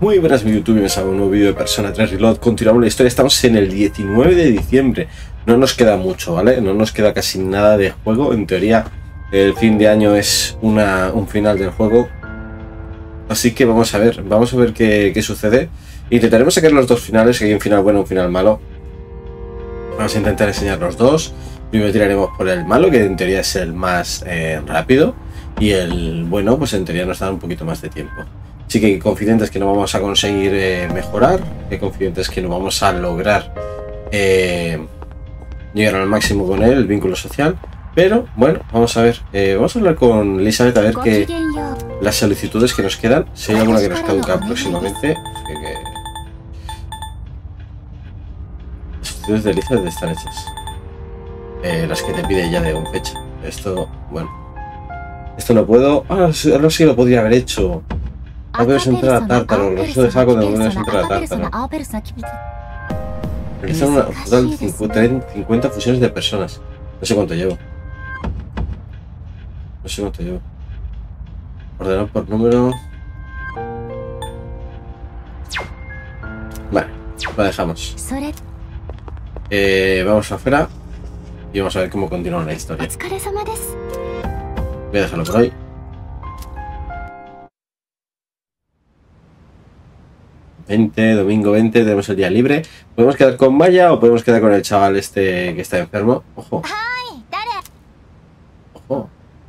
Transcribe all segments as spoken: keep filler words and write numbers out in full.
Muy buenas, mi YouTube, bienvenidos a un nuevo vídeo de Persona tres Reload. Continuamos la historia, estamos en el diecinueve de diciembre. No nos queda mucho, ¿vale? No nos queda casi nada de juego. En teoría, el fin de año es una, un final del juego. Así que vamos a ver, vamos a ver qué, qué sucede. Intentaremos sacar los dos finales, que hay un final bueno y un final malo. Vamos a intentar enseñar los dos. Primero tiraremos por el malo, que en teoría es el más eh, rápido. Y el bueno, pues en teoría nos da un poquito más de tiempo. Así que confidentes que no vamos a conseguir eh, mejorar, que confidentes que no vamos a lograr eh, llegar al máximo con él, el vínculo social. Pero bueno, vamos a ver, eh, vamos a hablar con Elizabeth a ver que las solicitudes que nos quedan, si hay alguna que nos caduca próximamente. Que, que... Las solicitudes de Elizabeth están hechas, eh, las que te pide ya de un fecha. Esto, bueno, esto no puedo. Ah, ahora sí lo podría haber hecho. No puedes entrar a Tártaro, los usos de saco de no puedes entrar a Tártaro. Realizar una total de cincuenta fusiones de personas. No sé cuánto llevo. No sé cuánto llevo. Ordenar por número. Vale, lo dejamos. Eh, vamos afuera y vamos a ver cómo continúa la historia. Voy a dejarlo por hoy. veinte, domingo veinte, tenemos el día libre. ¿Podemos quedar con Maya o podemos quedar con el chaval este que está enfermo? Ojo. Ojo.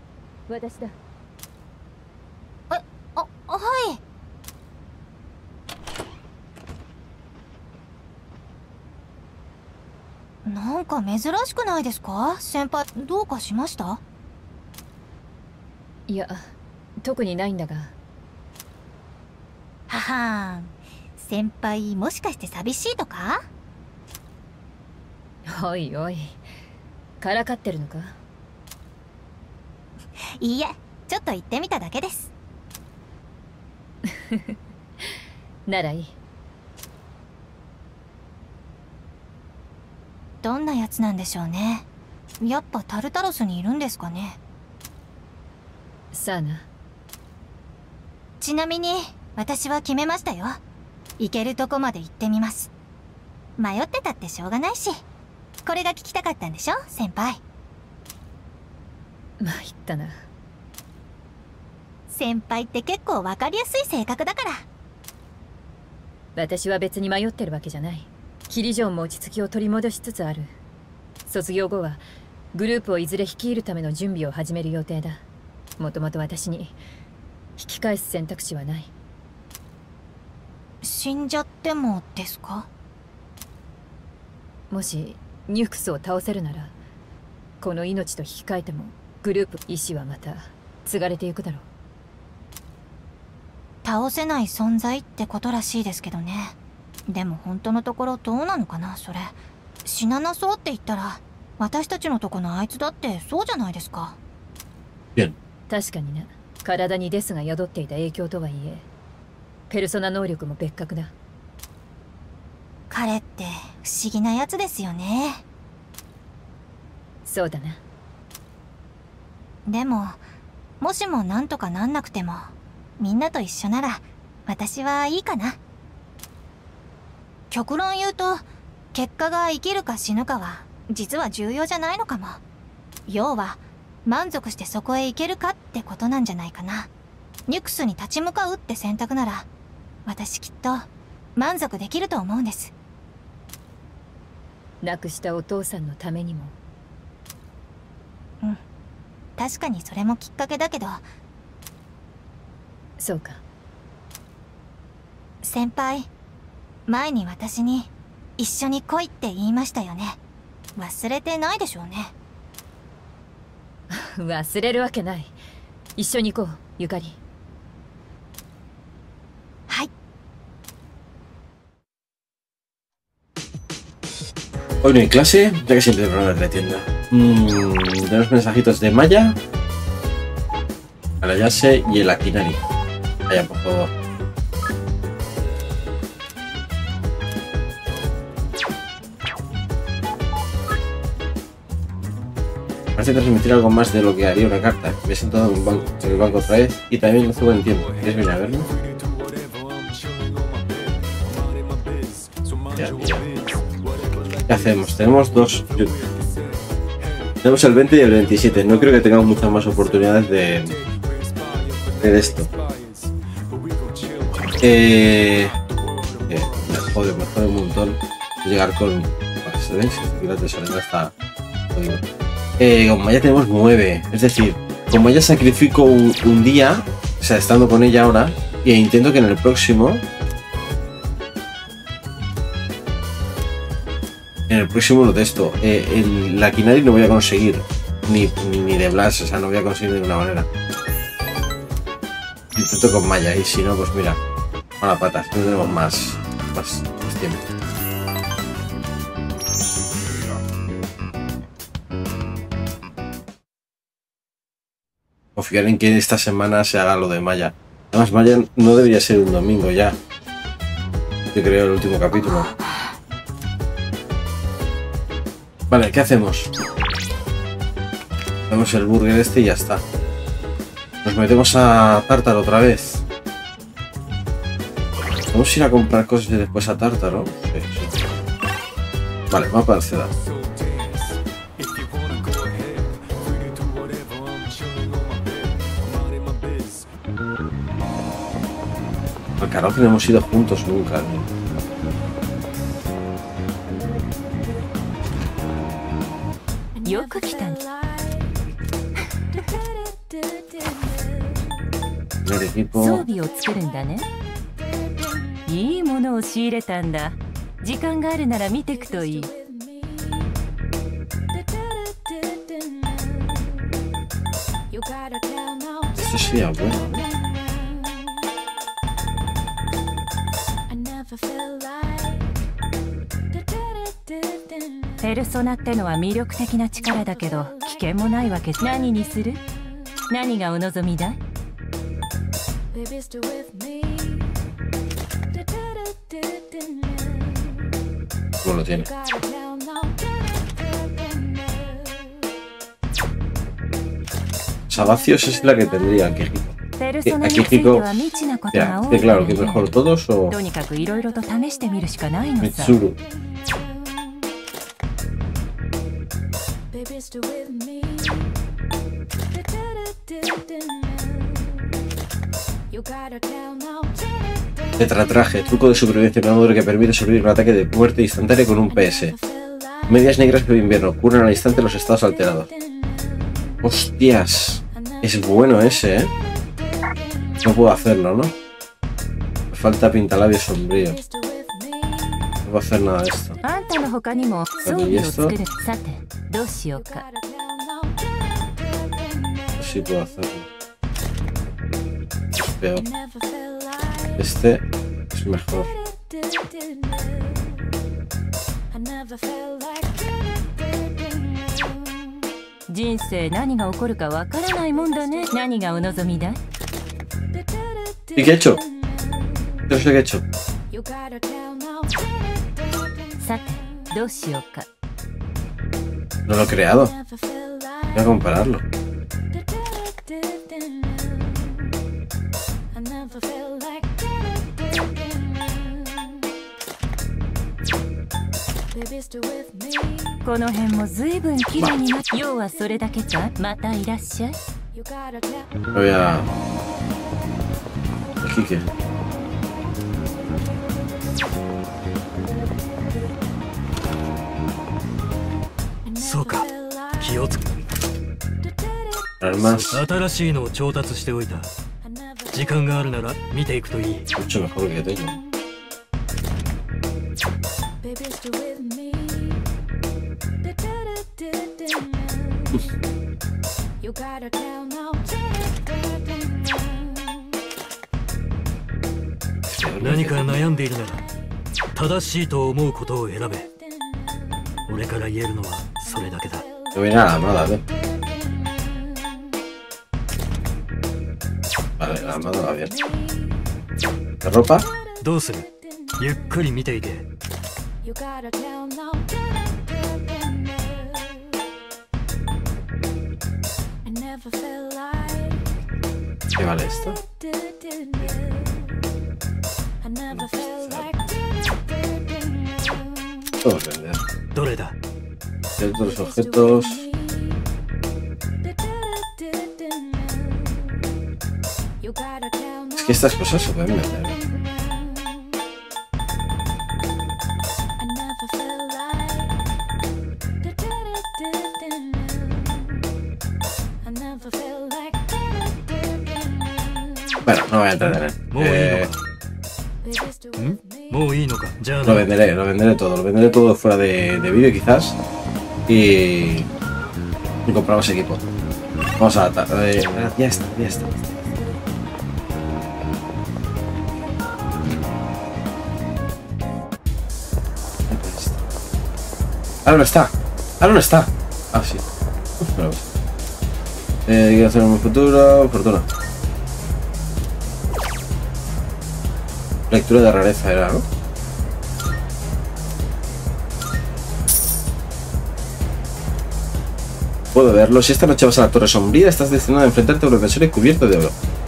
Haha. 先輩もしかして寂しいとか？ おいおい、からかってるのか？ いいえ、ちょっと言ってみただけです。 ならいい。 どんなやつなんでしょうね。やっぱタルタロスにいるんですかね。 さあな。 ちなみに私は決めましたよ。行けるとこまで行ってみます。迷ってたってしょうがないし。これが聞きたかったんでしょ、先輩。 まいったな。 先輩って結構わかりやすい性格だから。 私は別に迷ってるわけじゃない。キリジョンも落ち着きを取り戻しつつある。卒業後はグループをいずれ率いるための準備を始める予定だ。もともと私に引き返す選択肢はない。 死んじゃってもですか？ もしニュクスを倒せるなら、この命と引き換えてもグループ意志はまた継がれていくだろう。 倒せない存在ってことらしいですけどね。でも本当のところどうなのかな、それ。死ななそうって言ったら私たちのとこのあいつだってそうじゃないですか。 確かにな。体にデスが宿っていた影響とはいえ、ペルソナ能力も別格だ。 彼って不思議なやつですよね。 そうだな。 でももしもなんとかなんなくてもみんなと一緒なら私はいいかな。極論言うと結果が生きるか死ぬかは実は重要じゃないのかも。要は満足してそこへ行けるかってことなんじゃないかな。ニュクスに立ち向かうって選択なら私きっと満足できると思うんです。 亡くしたお父さんのためにも。 うん、確かにそれもきっかけだけど。 そうか。 先輩、前に私に一緒に来いって言いましたよね。忘れてないでしょうね。 忘れるわけない。一緒に行こう、ゆかり。 はい。 Hoy no hay clase, ya que siempre hay problemas de la tienda. Mm, tenemos mensajitos de Maya, Arayase y el Akinari. Vaya, por favor. Parece transmitir algo más de lo que haría una carta. Me he sentado en, un banco, en el banco otra vez y también lo hace buen tiempo. ¿Quieres venir a verlo? Ya, ya. ¿Qué hacemos? Tenemos dos. Tenemos el veinte y el veintisiete. No creo que tengamos muchas más oportunidades de, de esto. Eh, eh, me jode, me jode un montón llegar con. ¿Se ven? Si las de Solena está jodido. Eh, con Maya tenemos nueve. Es decir, con Maya sacrifico un, un día, o sea, estando con ella ahora, e intento que en el próximo. En el próximo lo testo. Eh, el, la Kinari no voy a conseguir. Ni, ni de Blast, o sea, no voy a conseguir de ninguna manera. Intento con Maya y si no, pues mira. Mala pata, no tenemos más, más, más tiempo. Confiar en que esta semana se haga lo de Maya. Además, Maya no debería ser un domingo ya. Yo creo el último capítulo. Vale, ¿qué hacemos? Hacemos el burger este y ya está. Nos metemos a Tártaro otra vez. Vamos a ir a comprar cosas y después a Tártaro. Sí, sí. Vale, mapa de ciudad. Al karaoke no hemos ido juntos nunca, ¿no? El equipo. いいものを仕入れたんだ。時間があるなら見てくといい。 Esto sería bueno. ペルソナってのは魅力的な力だけど危険もないわけ。何にする？何がお望みだい？ No lo tiene. Sabacios es la que tendría aquí. Aquí Hiko. Ya, que claro, que mejor todos o. Mitsuru. Tetratraje, truco de supervivencia, una armadura que permite sobrevivir un ataque de muerte instantánea con un P S. Medias negras de invierno, curan al instante los estados alterados. Hostias, es bueno ese, ¿eh? No puedo hacerlo, ¿no? Me falta pintalabios sombrío. No puedo hacer nada de esto. ¿Y esto? Sí puedo hacerlo. Es peor. Este es mejor. ¿Y qué he hecho? ¿Qué es lo que he hecho? No lo he creado. Voy a compararlo. Voy a... Aquí que... Armas. Mucho mejor que tengo. No viene a la armada, ¿eh? Vale, la armada va bien. ¿La ropa? ¿Qué vale esto? Podemos vender. どれだ Ciertos objetos. Es que estas cosas se pueden vender. Bueno, no voy a entretener. もういいの Eh, かんもういいのかじゃあ lo な venderé, lo venderé todo. Lo venderé todo fuera de, de vídeo quizás. Y, y compramos equipo. Vamos a... Eh, ya está, ya está. Ahora no está. Ahora no está. Ah, sí. Uf, bueno, pues. Eh, quiero hacer un futuro. Fortuna. Lectura de rareza era, ¿no? Puedo verlo. Si esta noche vas a la Torre Sombría, estás destinado a enfrentarte a un defensor cubierto de oro.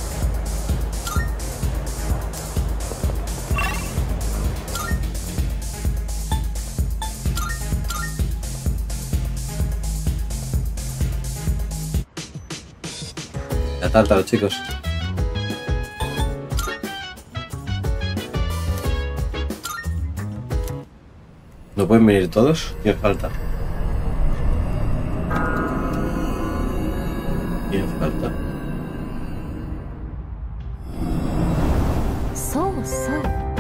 La tártaro, chicos. ¿No pueden venir todos? ¿Quién falta? ¿Quién falta? そうそう。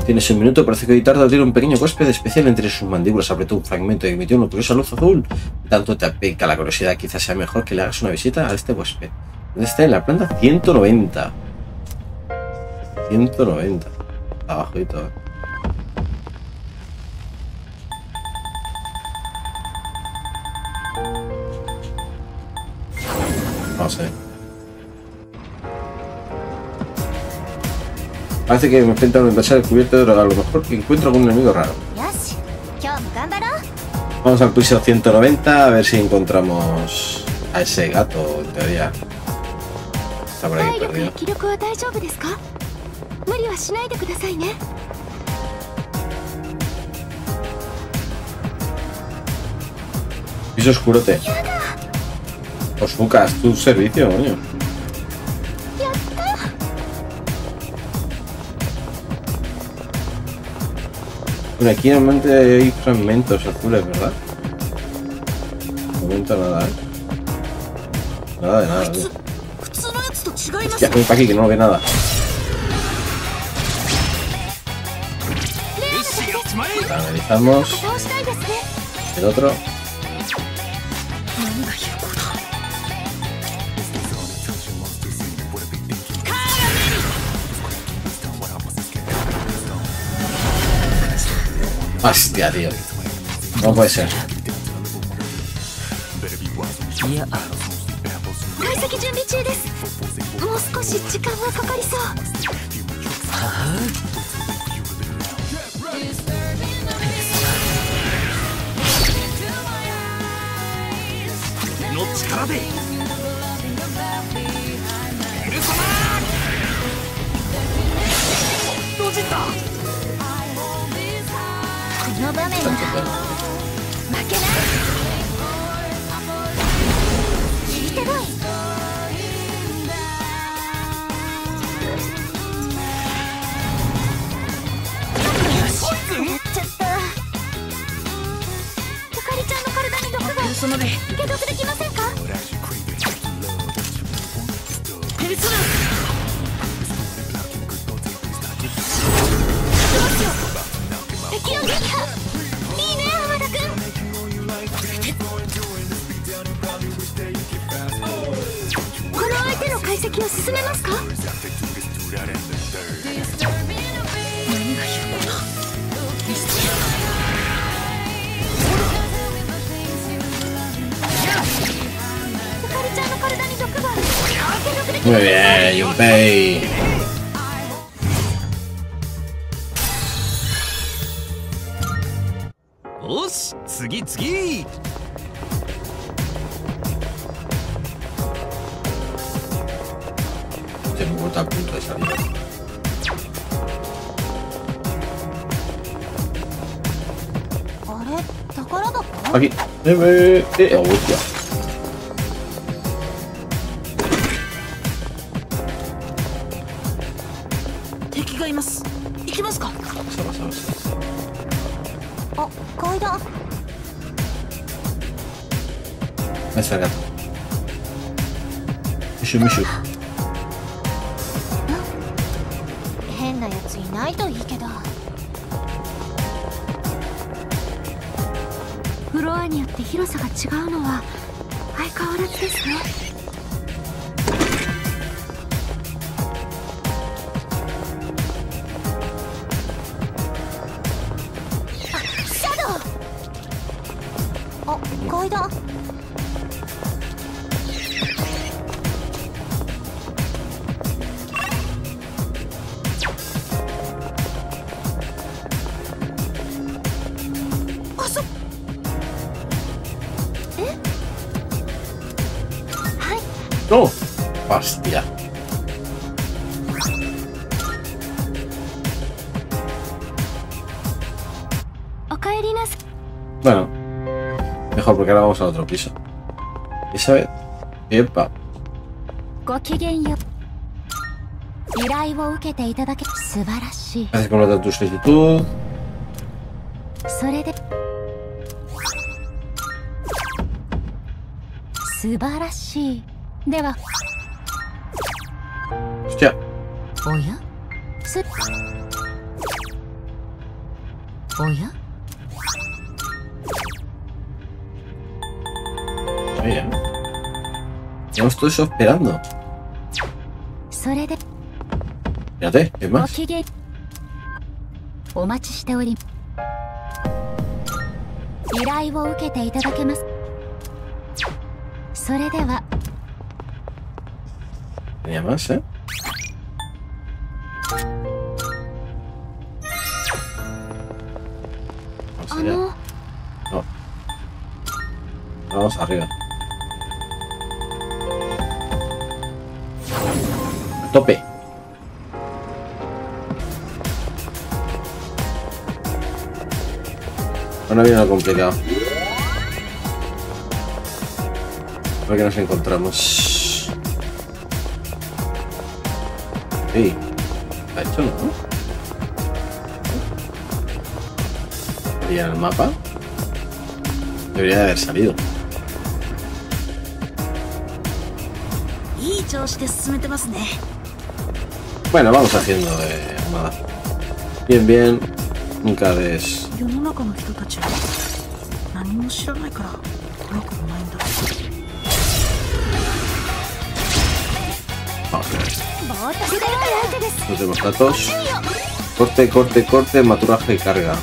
Tienes un minuto para editar de abrir un pequeño huésped especial entre sus mandíbulas. Apretó un fragmento y emitió una curiosa luz azul. Tanto te pica la curiosidad, quizás sea mejor que le hagas una visita a este huésped. ¿Dónde está? En la planta ciento noventa. ciento noventa. Abajo y todo. Vamos a ver. Parece que me enfrenta a un adversario cubierto de oro. A lo mejor que encuentro algún enemigo raro. よし、今日も頑張ろう。 Vamos al piso ciento noventa a ver si encontramos a ese gato, en teoría. Está por aquí 体力や perdido. 気力は大丈夫ですか？無理はしないでくださいね。 Piso oscurote. Osmucas, tu servicio, coño. Bueno, aquí normalmente hay fragmentos azules, ¿verdad? De momento nada, ¿eh? Nada de nada, tío. Hostia, ven para aquí que no ve nada. Analizamos. 倒したいですね。 El otro. Hostia, tío. No puede ser. いや解析準備中です。もう少し時間がかかりそう。 の力でこの場面は負けない。聞いてこい。やっちゃった。ゆかりちゃんの体に毒が。解毒できませんか？ペルソナ。敵を撃破。いいね、浜田君。この相手の解析を進めますか？何が言うの？ゆかりちゃんの体に毒がある。解毒できま Muy せんか？ bien, Junpei. Osh, 次次 Se me bota a punto de salir. Aquí. Eh, eh, eh, hostia. Pasa, pasa, pasa. あ、階段。 Ahí está el gato. Mishu, Mishu. 変なやついないといいけど。フロアによって広さが違うのは相変わらずですね。あ、シャドウ。あ、階段。 No, hostia. Bueno, mejor porque ahora vamos al otro piso. Isabel, epa. Haces con otra tu solicitud. Hostia. Oye, llevamos todo eso esperando. Fíjate, ¿qué más? Tenía más, ¿eh? Vamos allá. No. Vamos arriba. A tope. Ahora viene lo complicado. A ver qué nos encontramos. Sí. ¿Ha hecho, no? ¿Y en el mapa? Debería de haber salido. Bueno, vamos haciendo de nada. Bien, bien. Nunca des. No tenemos datos. Corte, corte, corte, maturaje y carga.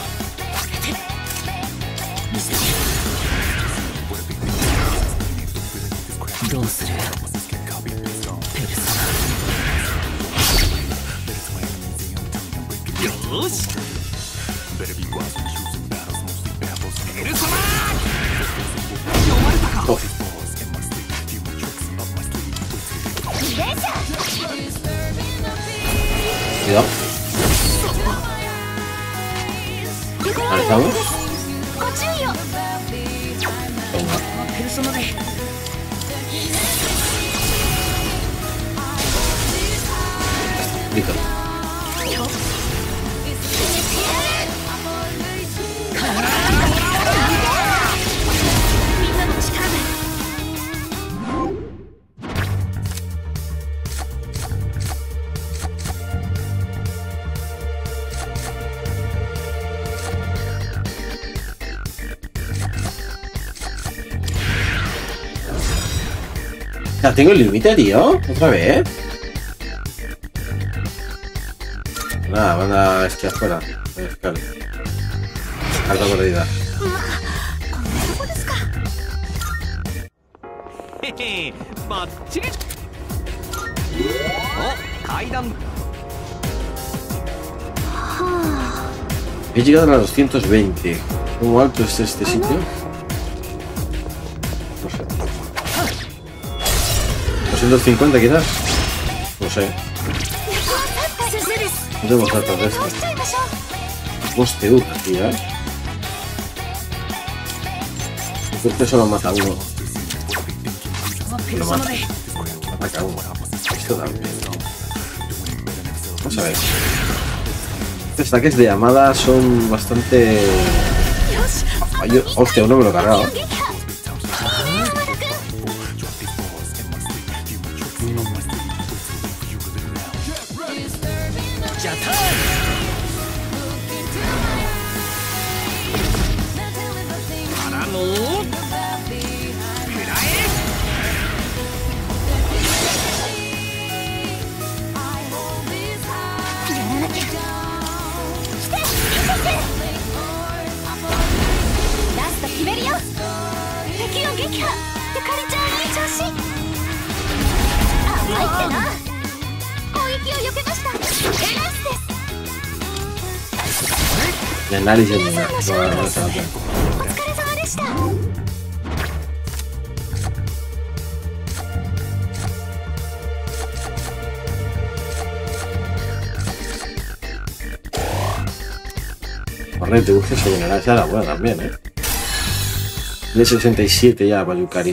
Oh. Cuidado. ¿Analizamos? Listo. Ya tengo el límite, tío. Otra vez. Nada, manda este afuera. Carga perdida. He llegado a las doscientos veinte. ¿Cómo alto es este sitio? No sé. doscientos cincuenta quizás. No sé. No tenemos datos de esto. Poste U, tío, ¿eh? Creo que solo mata uno. Lo mata. Ataca uno. Esto también. Vamos a ver. Estos ataques de llamada son bastante... Ay, yo... Hostia, uno me lo he cargado. El análisis de una. No, no está bien. Correcto, busca ese general, esa era buena también, eh. De sesenta y siete ya para Yukari.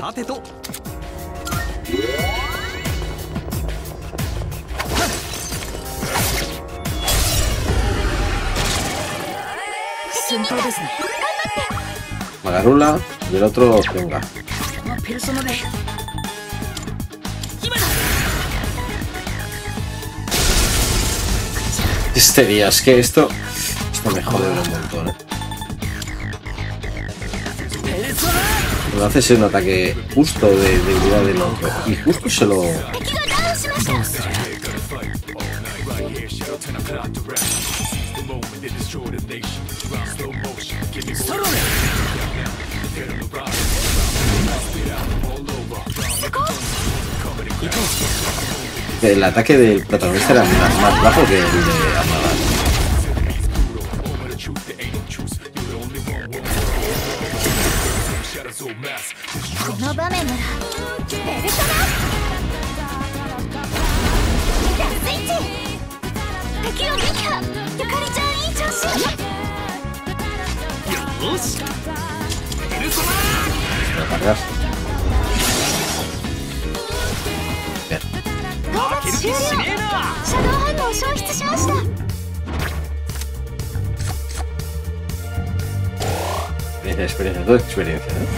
Magarula y el otro venga. Este día, es que esto esto me jode un montón, eh. Lo hace ser un ataque justo de debilidad del otro y justo se lo... El ataque del protagonista era más, más bajo que el de Amada. Lo cargas. Bien. Experiencia, toda experiencia, ¿eh?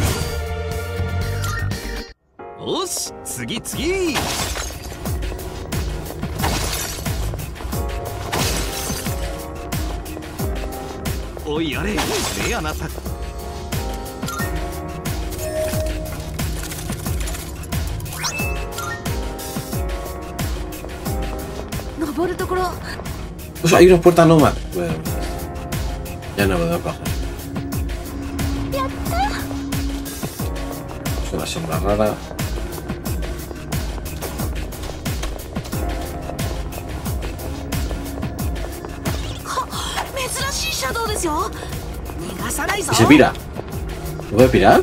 Osh, tsugi tsugi. Oi, are, ne anata. Pues hay unas puertas nómadas. Bueno, ya no me da paja. Es una sombra rara. Y se pira. ¿No puede pirar?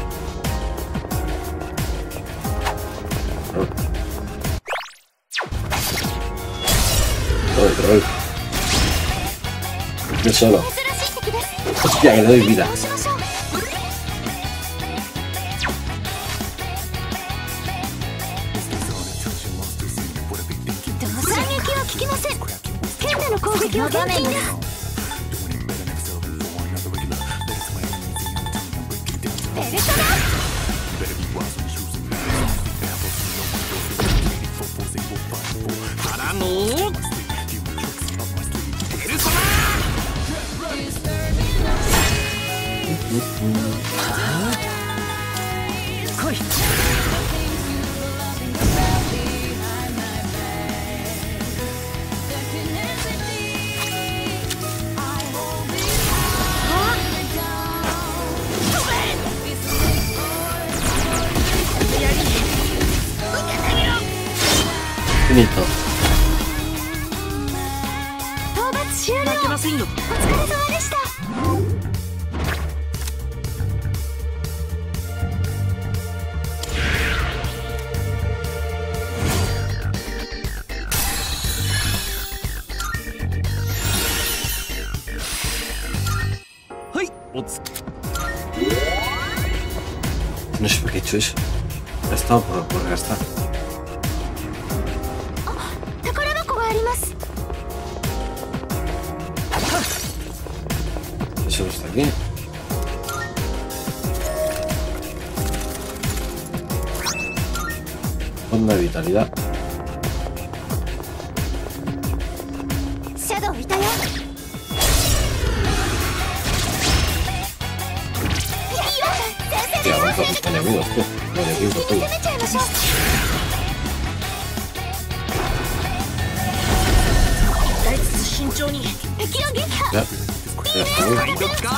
Troll, troll. Yo solo. Hostia, que le doy vida. Finito. No sé por qué he hecho eso. Ha estado por, por gastar. Eso no está aquí. Onda de vitalidad. Tío, avanza tus enemigos, tío. No le digo todo. Ya. Ya está bien.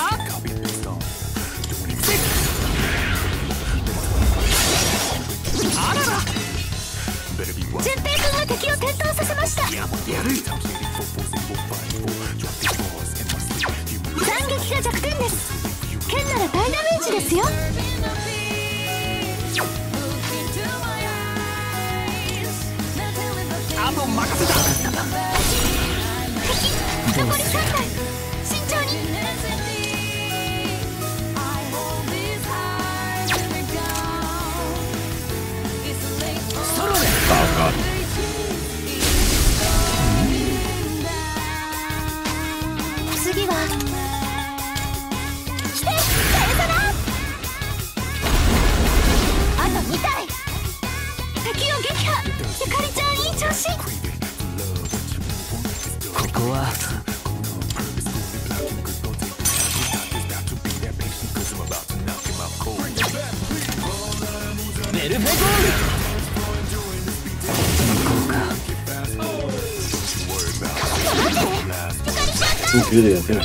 Increíble, tío.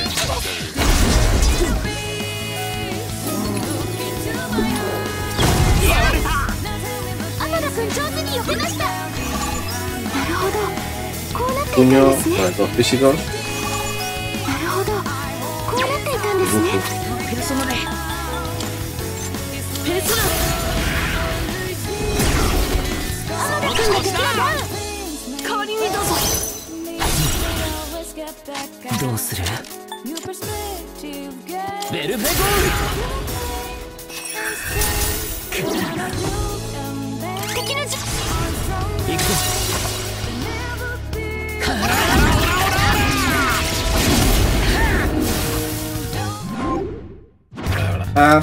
Puño para todos físicos. Ah.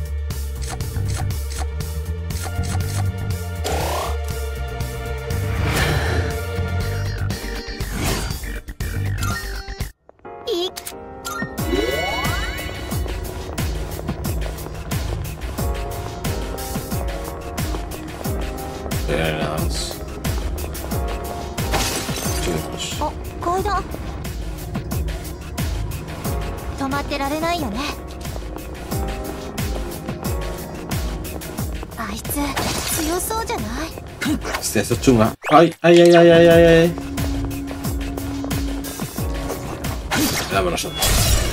Hostia, esto es chunga. Ay, ay, ay, ay, ay, ay, ay. Dámonos nosotros.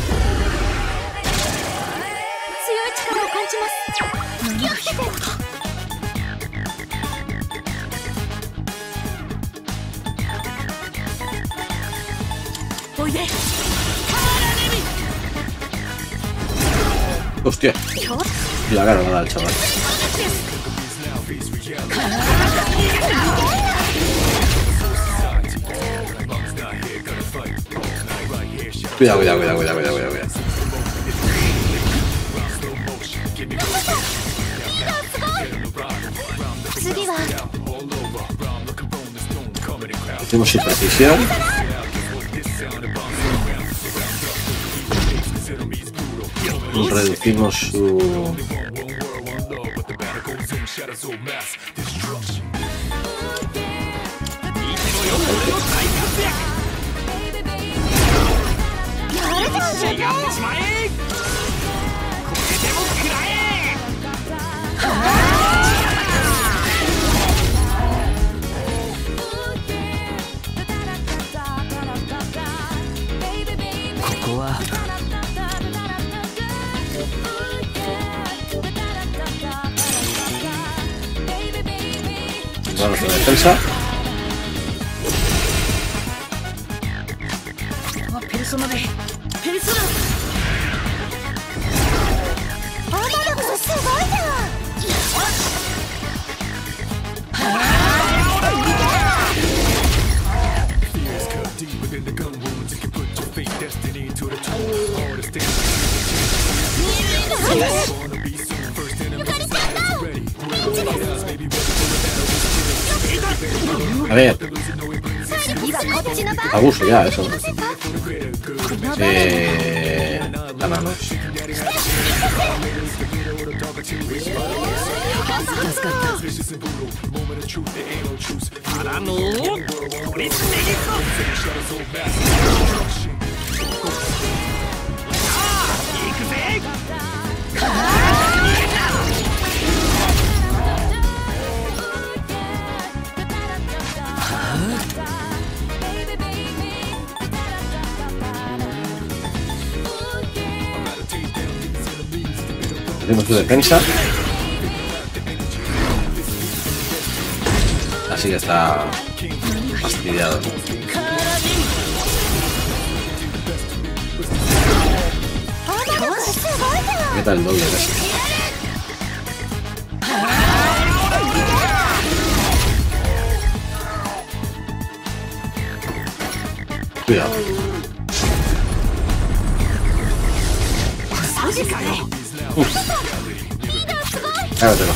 Hostia. La cara no da el chaval. Cuidado, cuidado, cuidado, cuidado, cuidado, cuidado. Hacemos sin precisión. Reducimos su... Vamos a la defensa. A ver. Abuso ya, eso, ¿no? Eh... Gananos. Tenemos su defensa. Así que está fastidiado. ¿Qué tal el doble casi? Cuidado. Uf. Cágatelo.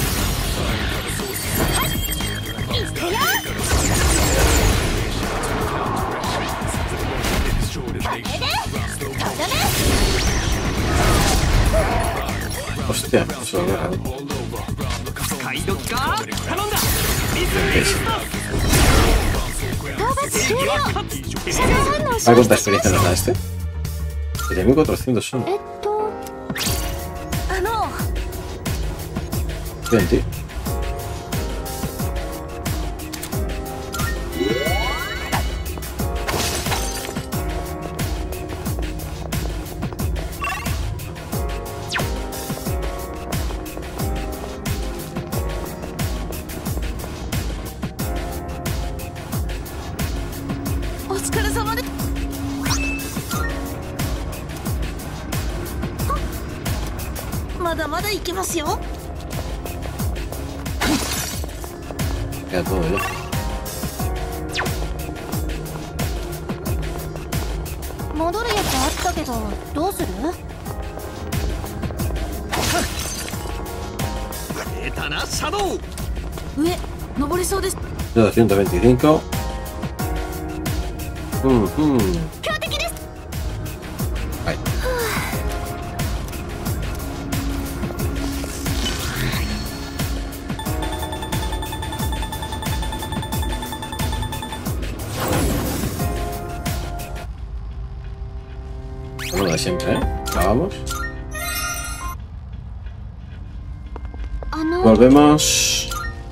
Hostia, eso lo deja. ¿A cuánta experiencia nos da este? siete mil cuatrocientos son. veinte. Queda todo ya. doscientos veinticinco. Mm -hmm. Ahí. Bueno, de siempre, ¿eh? Acabamos. Volvemos.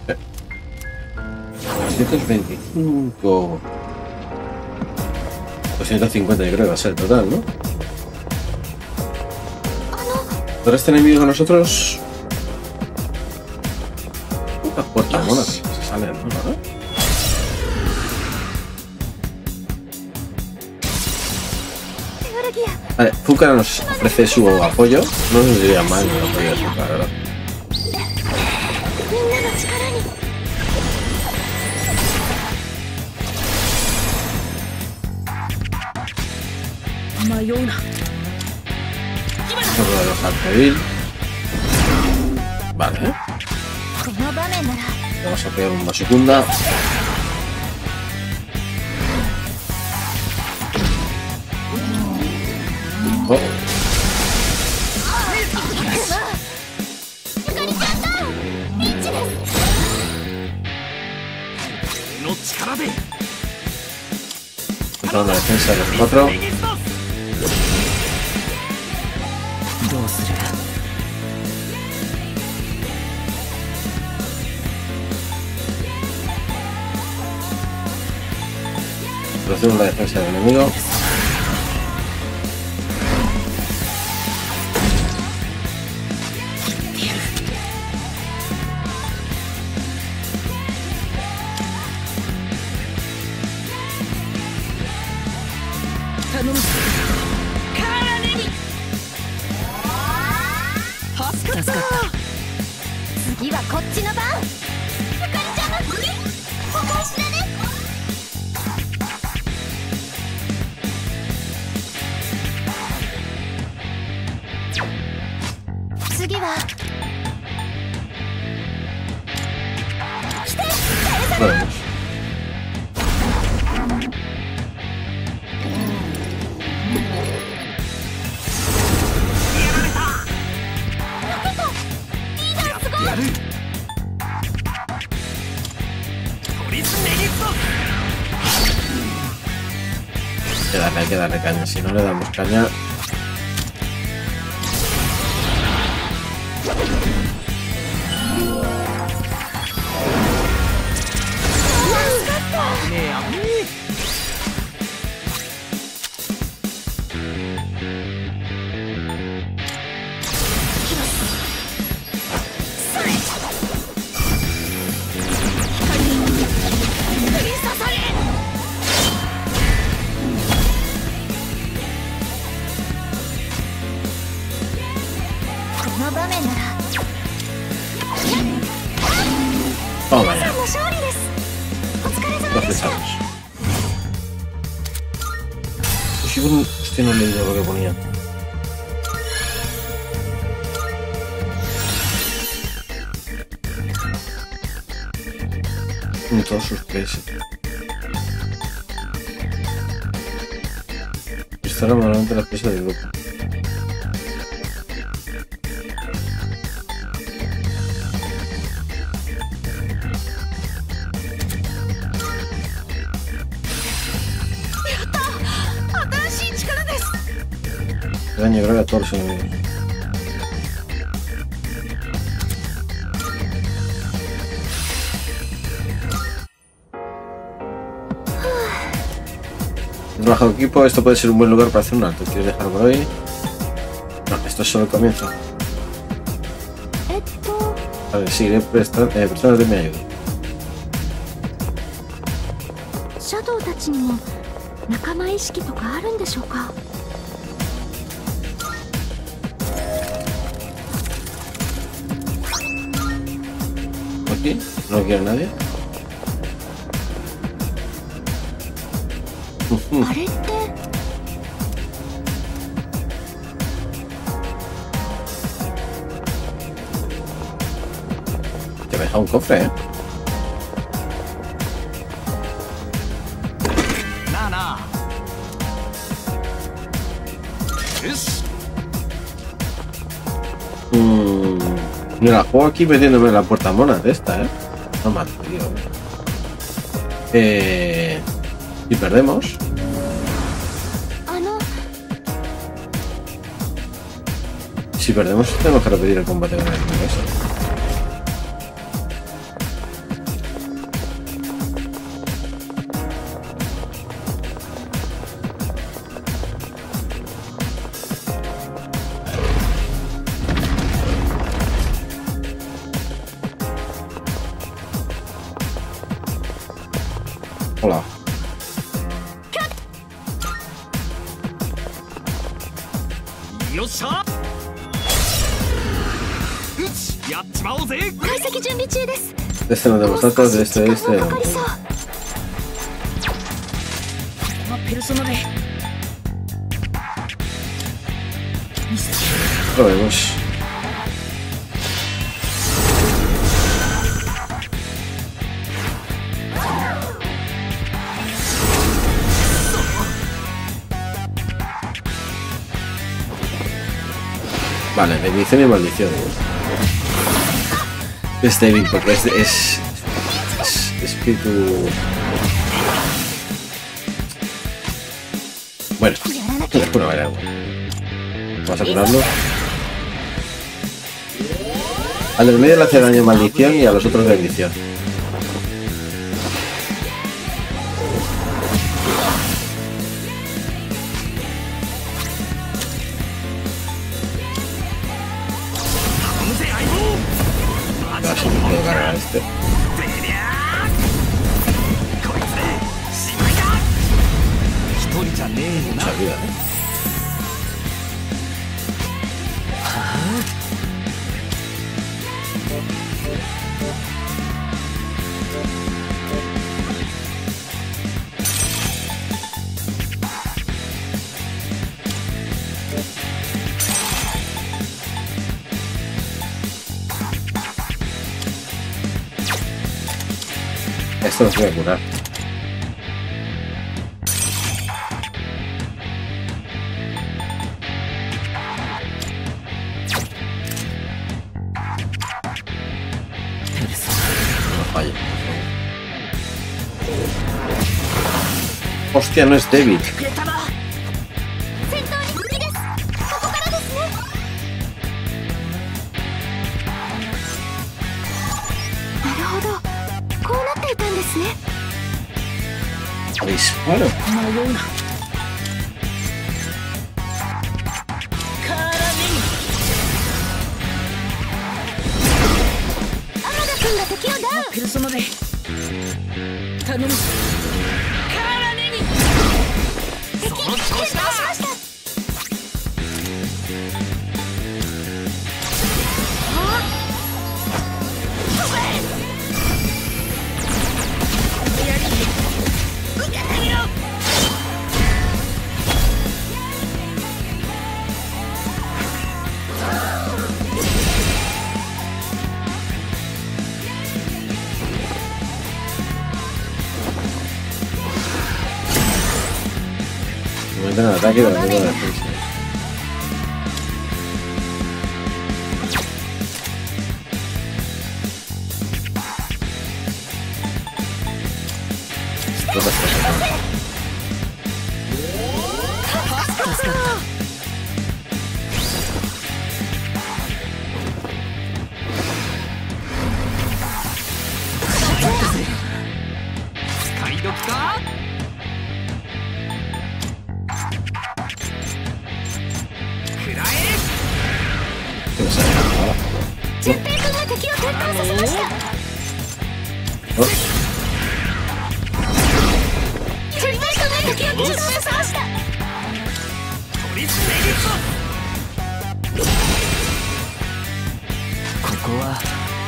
doscientos veinticinco. doscientos cincuenta yo creo que va a ser el total, ¿no? ¿Ahora este enemigo con nosotros? Putas puertas monas se salen, ¿no? Vale, Fuka nos ofrece su apoyo. No nos diría mal el apoyo de Fuka, la verdad. Sobre los arcoíris. Vale, ¿eh? Vamos a pegar una segunda. Oh. Entrando la defensa de los cuatro. Hacemos la defensa del enemigo. わ。 Vamos. Hay que darle, hay que darle caña. Si no le damos caña. Toma ya. Lo flechamos. Hostia, no he leído lo que ponía. En todos sus pies. Pistola normalmente las piezas del grupo. Daño grave a todos los enemigos. Bajo equipo, esto puede ser un buen lugar para hacer un alto. ¿Quieres dejar por hoy? No, esto es solo el comienzo. A ver, sí, iré prestando, eh, prestando de mi ayuda. ¿Aquí? ¿No lo quiere nadie? Te me deja un cofre, ¿eh? Nana. Mmm. Mira, juego aquí metiéndome la puerta mona de esta, ¿eh? No mal, tío. Eh... Y perdemos. Si perdemos, tenemos que repetir el combate con el eso. Hola. ¡Yosha! De este no tenemos datos, de este, de este. Lo vemos. Vale, bendición y maldición. Es débil porque es, es, es espíritu. Bueno, bueno, a ver algo. Vamos a curarlo. Al del medio le hace daño maldición y a los otros bendición. Así que puedo cargar a este. Mucha vida, ¿eh? Esto lo voy a curar. No fallo. Hostia, no es débil. 戦闘に復帰です。ここからですね。なるほど、こうなっていたんですね。 Disparo. 迷うな。 天田君が敵をダウン。 ペルソナで頼む。 敵決定しました。 Me meten al ataque y también con la defensa. Explota esta cosa. 使い時か。食らえ。 ¿Qué me sale ahora? 純平君が敵を転倒させました。 Oh, 純平君が敵を転倒させました。 取り締めるぞ。ここは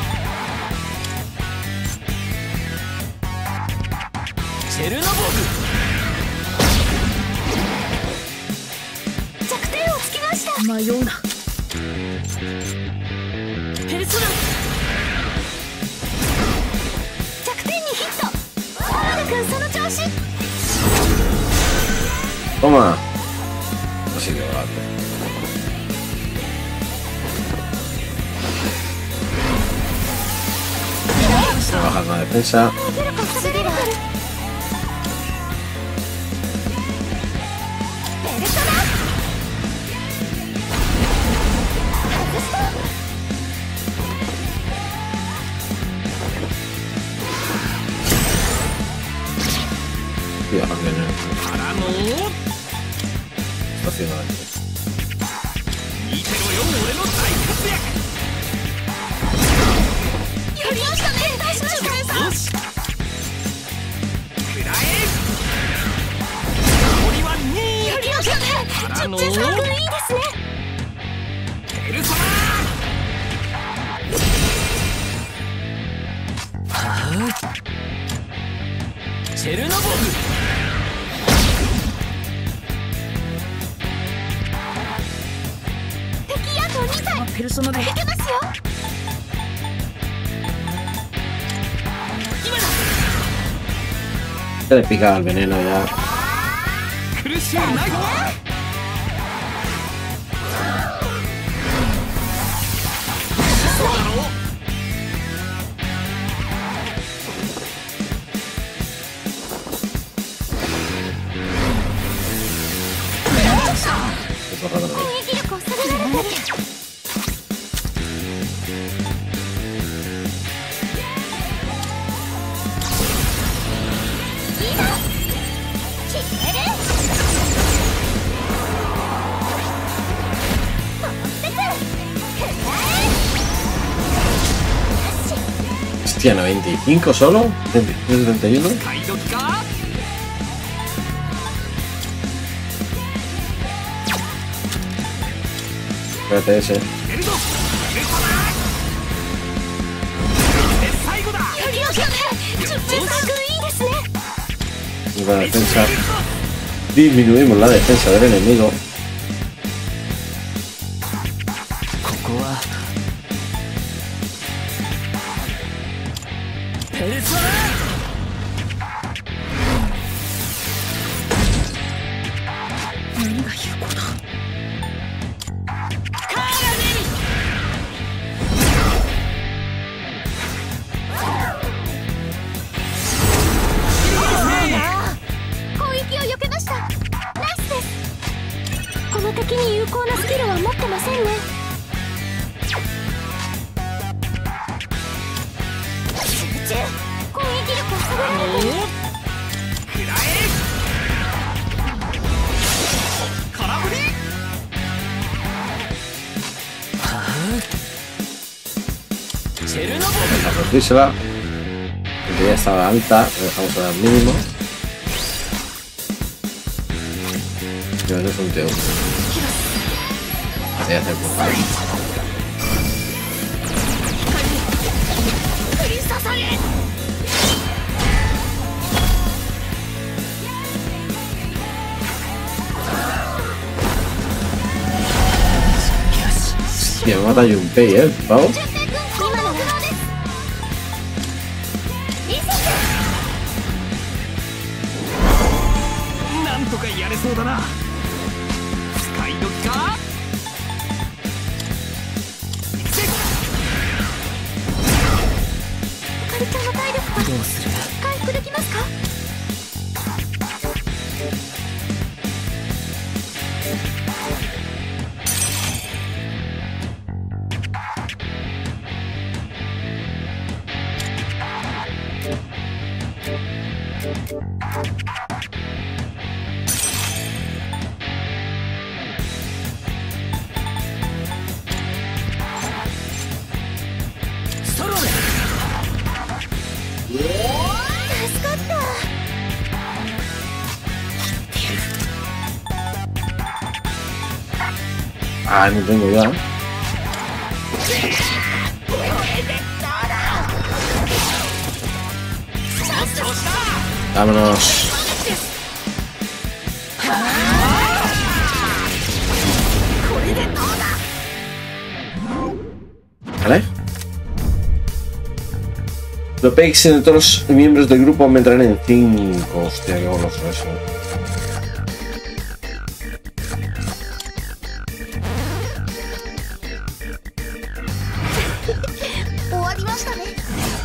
チェルノボ弱点をつきました。 迷うな。ペルソナ。 弱点にヒット。天田君その調子。 toma. No sé qué va a hacer. Voy a bajar la defensa. 次はペルソナ。 Voy a bajar el veneno. からの。 Está haciendo daño. 見てろよ、俺の大活躍。 やりましたね。大丈夫です。 よし。食らえ。残りはに。 やりましたね。 からの。 純平さん君いいですね。 ペルソナ。はあ。チェルノボグ。 敵あとにさい。 ペルソナでいけますよ。 Ya le pica el veneno ya. 苦しゅうない。そうだろう。 Es bajada la defensa. 攻撃力を下げられてる。 Hostia, noventa y cinco solo. setenta y uno. 使い時か。 Espérate ese. やるぞ。ペルソナ。で最後だ。 やりましたね。純平さん君いいですね。 Y con la defensa. Disminuimos la defensa del enemigo. ここはペルソナ。 何が有効だ。 攻撃を避けました。ナイスです。この敵に有効なスキルは持ってませんね。集中。攻撃力を下げられてる。 くらえ空振り。チェルノブイリ Vamos a reducírsela. Que ya estaba alta, lo dejamos al mínimo. Y eso es un T uno. Voy a hacer por ahí. Hostia, me mata Junpei, eh, pavo. なんとかやれそうだな。使い時か。 あかりちゃんの体力がどうする。 回復できますか？ ソロで。 助かった。 Ah, no tengo ya. Vámonos. ¿Vale? Los P X de todos los miembros del grupo aumentarán en cinco. Hostia, qué goloso eso. 終わりましたね。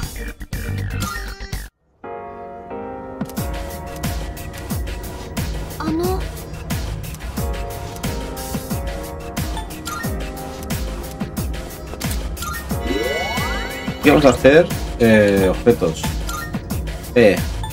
あの。 ¿Qué vamos a hacer? Eh, objetos. Eh.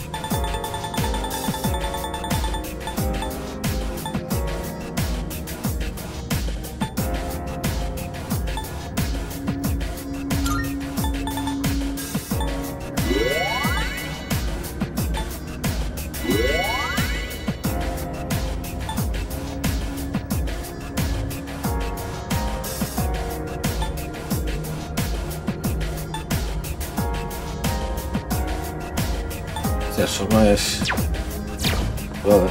Eso no es... Joder.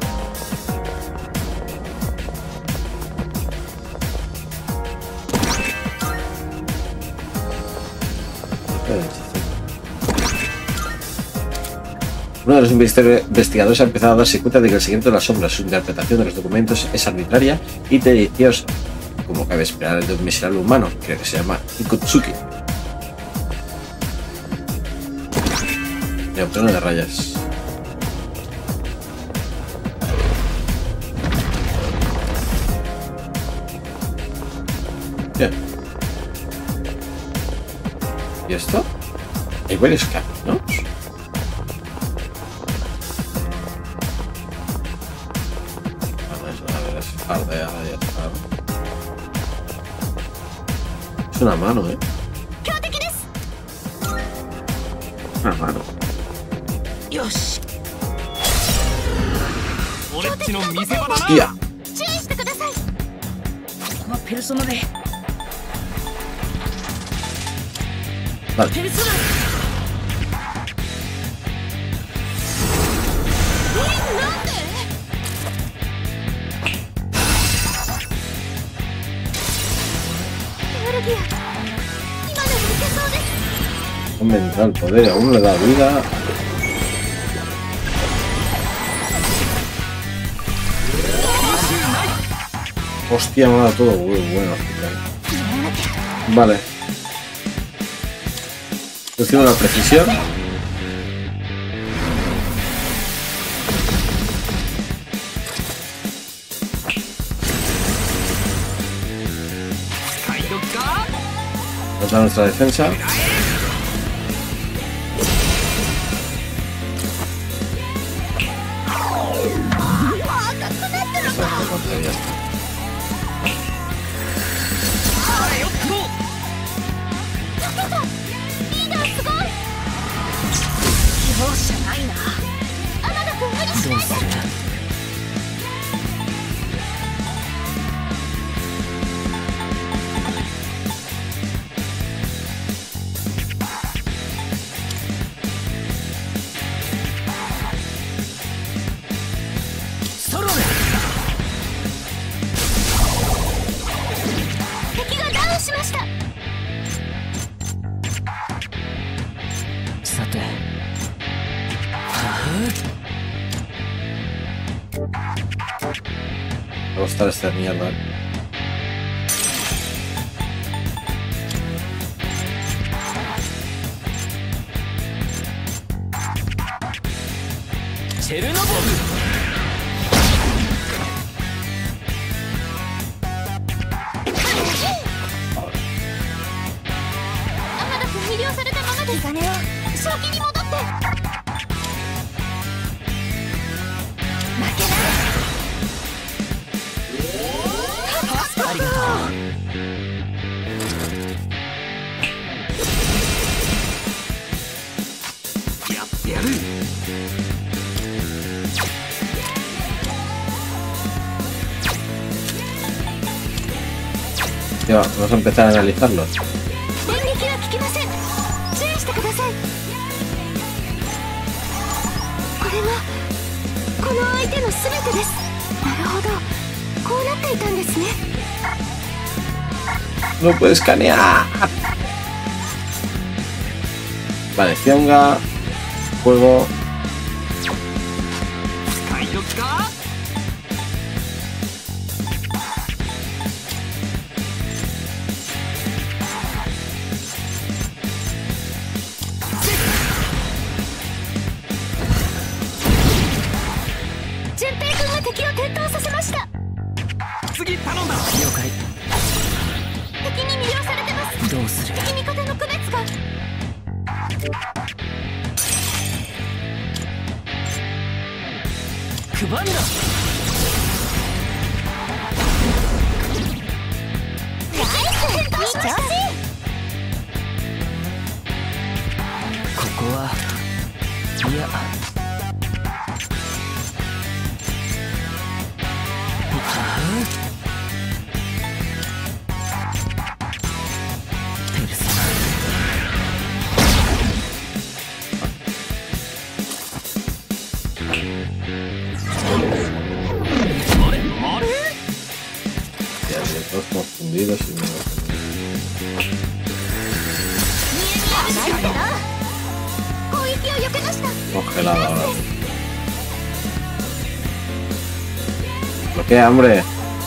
Uno de los investigadores ha empezado a darse cuenta de que el secreto de las sombras, su interpretación de los documentos es arbitraria y tendenciosa, como cabe esperar de un miserable humano, que se llama Ikutsuki. Neopreno de rayas. Bien. ¿Y esto? Hay varios caminos. A ver, a ver, es fardeada, ya está. Es una mano, eh. Una mano. よし。俺っちの見せ場だな。 いや。 注意してください。 ここはペルソナで。 Vale. ペルソナ。 なんで？エネルギア。今でもいけそうです。 Aumentar el poder, aún le da vida. Hostia, me ha dado todo. Uy, bueno, vale. Estoy haciendo la precisión. Nos da nuestra defensa. Me gusta esta mierda. Ya, vamos a empezar a analizarlo. No puede escanear. Vale, Cionga, fuego. Congelado ahora. Bloquea, hombre.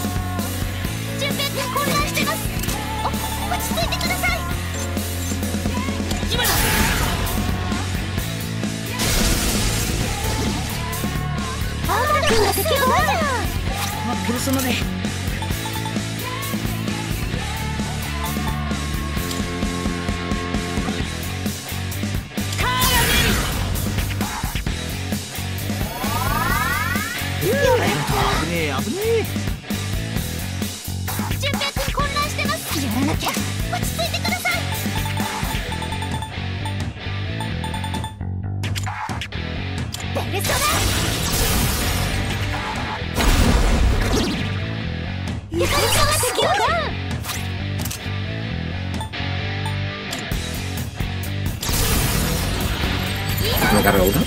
Me carga una.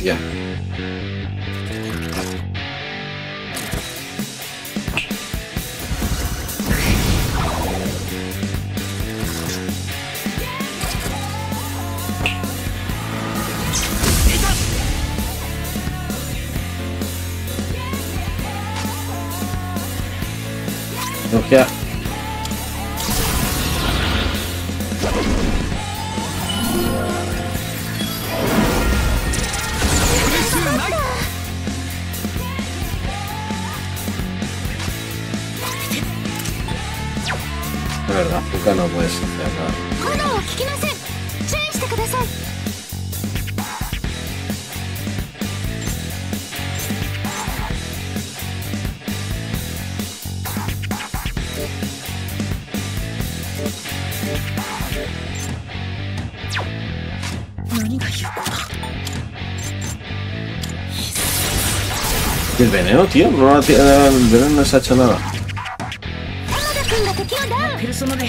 Ya. Logia. La verdad, Fuka no puedes hacer nada. 炎を聞きません。注意してください。 ¿Y el veneno, tío? No, la tía- el veneno no se ha hecho nada. 浜田君が敵をダウン。ペルソナで。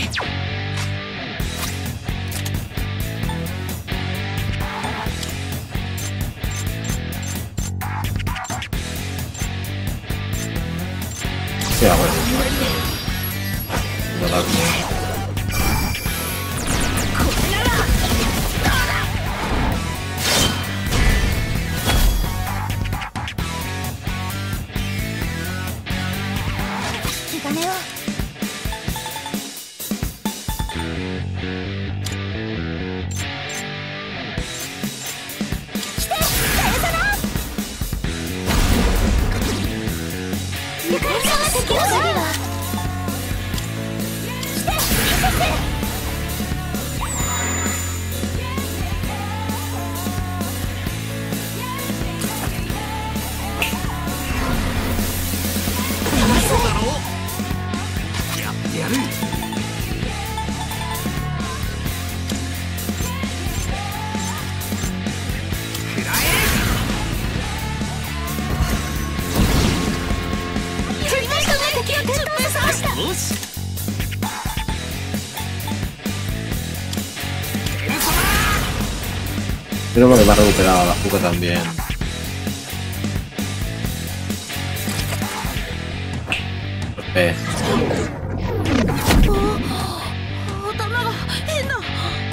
Ya, bueno. No la- 引き金を。 Pero que me ha recuperado la Fuka también. Eh. 頭が変な。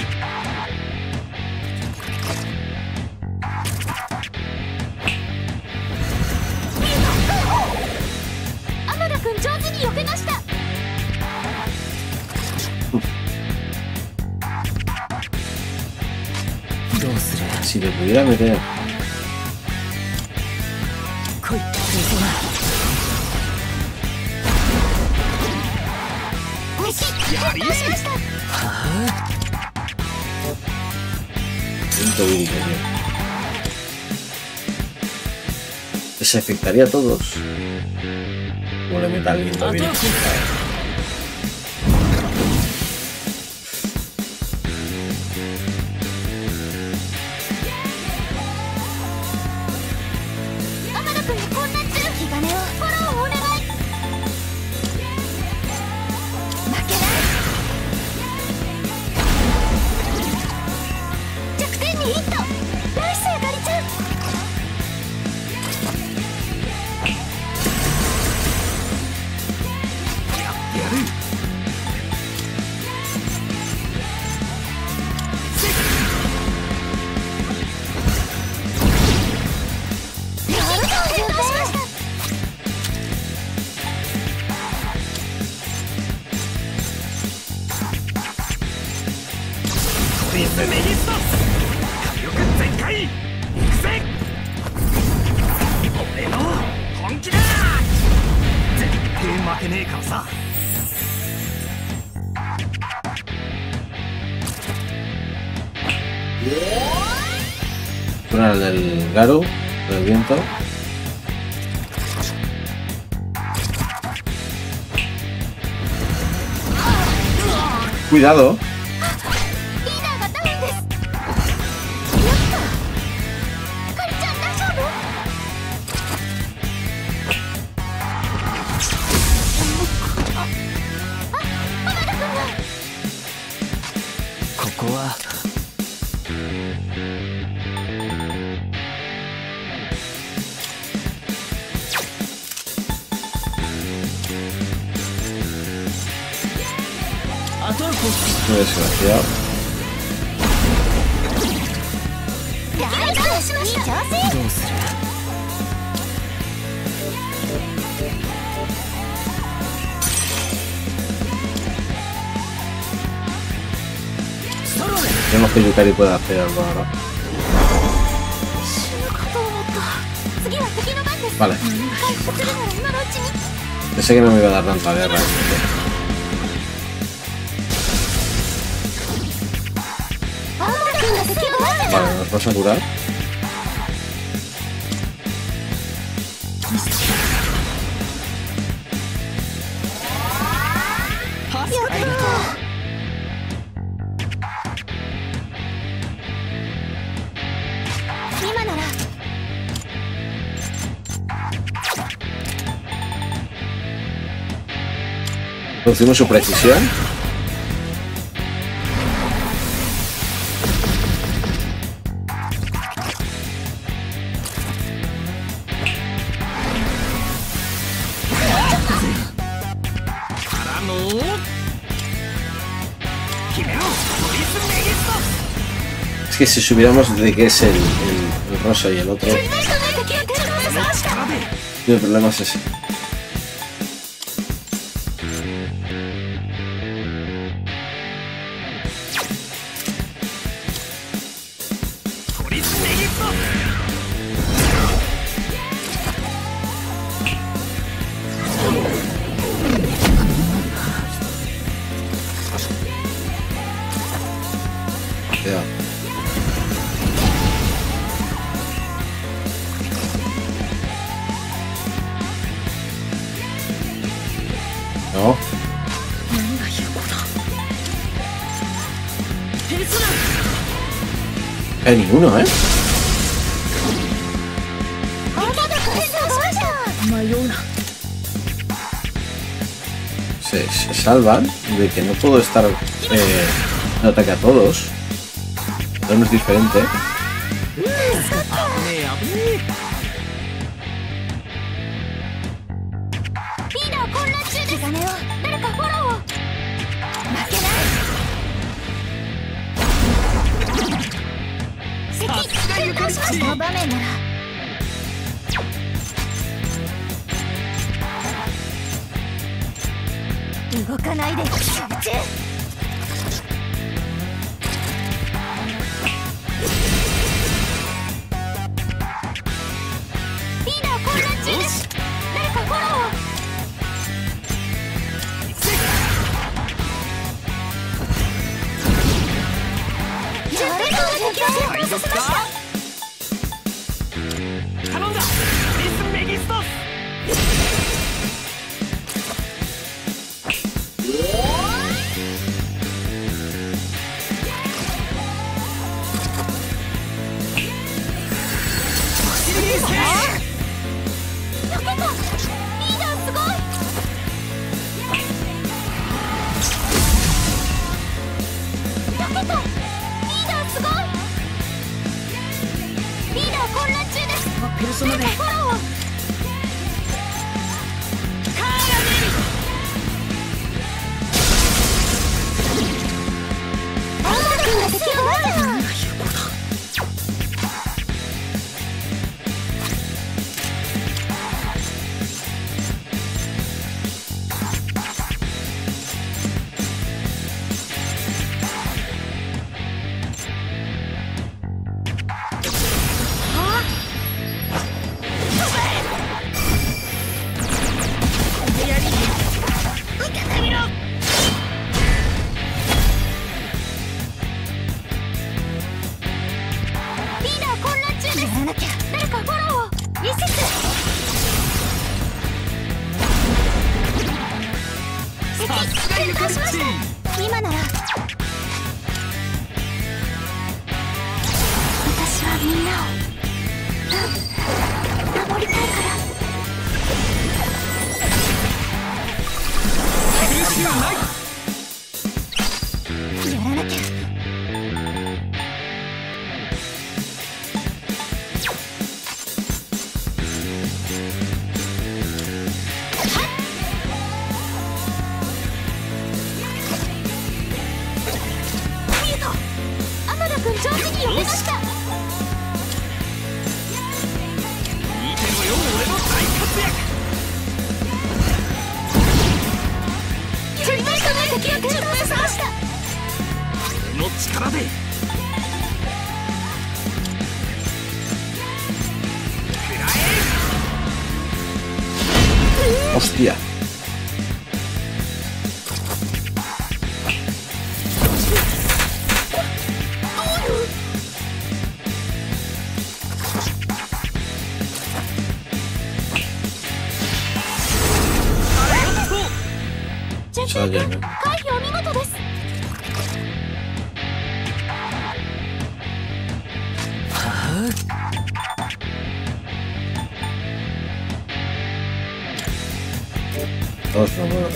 天田君上手に避けました。 Si le pudiera meter. 来い、ペルソナ。 Punto único, tío. Les afectaría a todos. Como le meta el lindo vídeo. Una del Garu, del viento. Cuidado. Muy desgraciado. Vemos que Yukari puede hacer algo ahora. Vale. Pensé que no me iba a dar tanta guerra. Vale, ¿nos vas a curar? Reducimos su precisión. Es que si subiéramos de que es el, el, el rosa y el otro, el problema es ese. No. Hay ninguno, ¿eh? Se, se salvan de que no puedo estar eh, en ataque a todos. No es diferente. 調子に寄せました。 見てろよ俺の大活躍。 チェックメイトの敵を転倒させました。 俺の力で Hostia. Sale, ¿no? 回避お見事です。 Todos son buenos.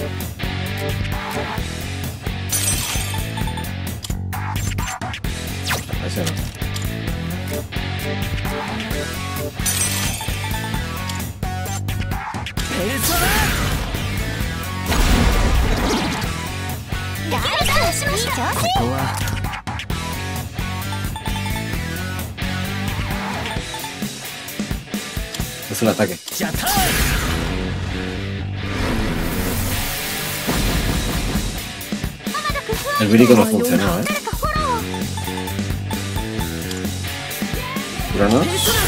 Ese no. Es un ataque. El vírico no funcionó, ¿eh? ¿Curanos?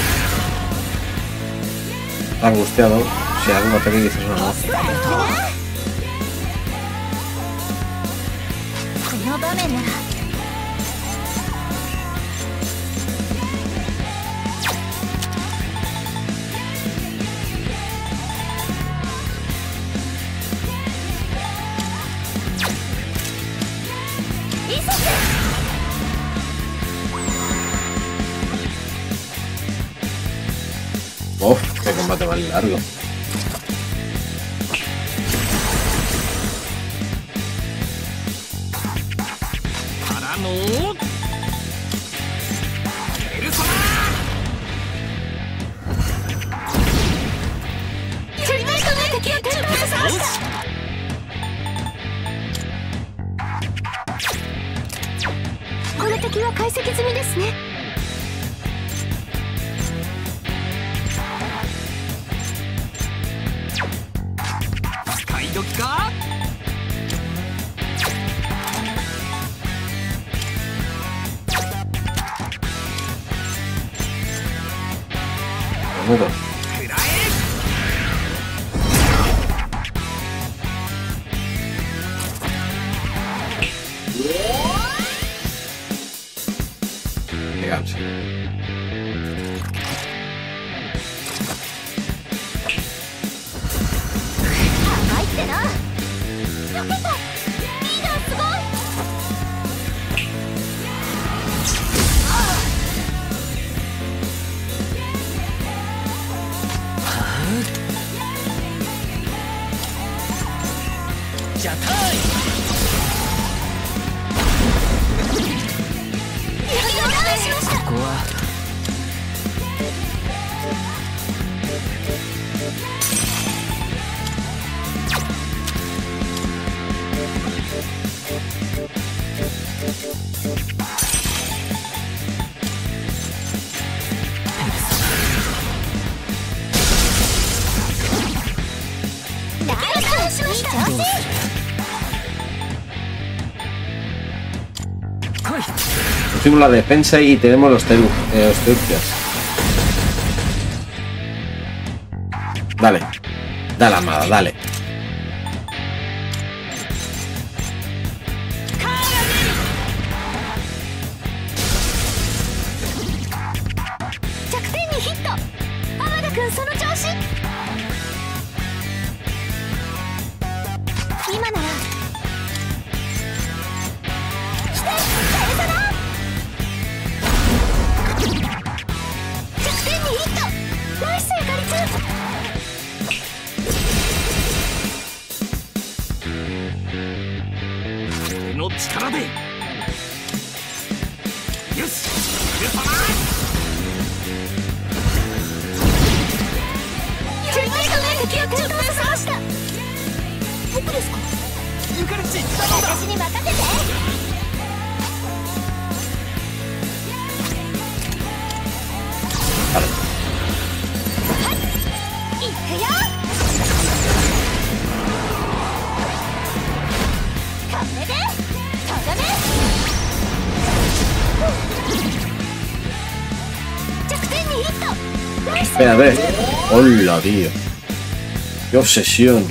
Está angustiado. Si algún ataque quizás no lo hace. この場面なら Uf, qué combate más largo. Menudo. Llegamos. Hicimos la defensa y tenemos los terugias. Dale. Dale, amada, dale. Espérate. Hola, tío. Qué obsesión.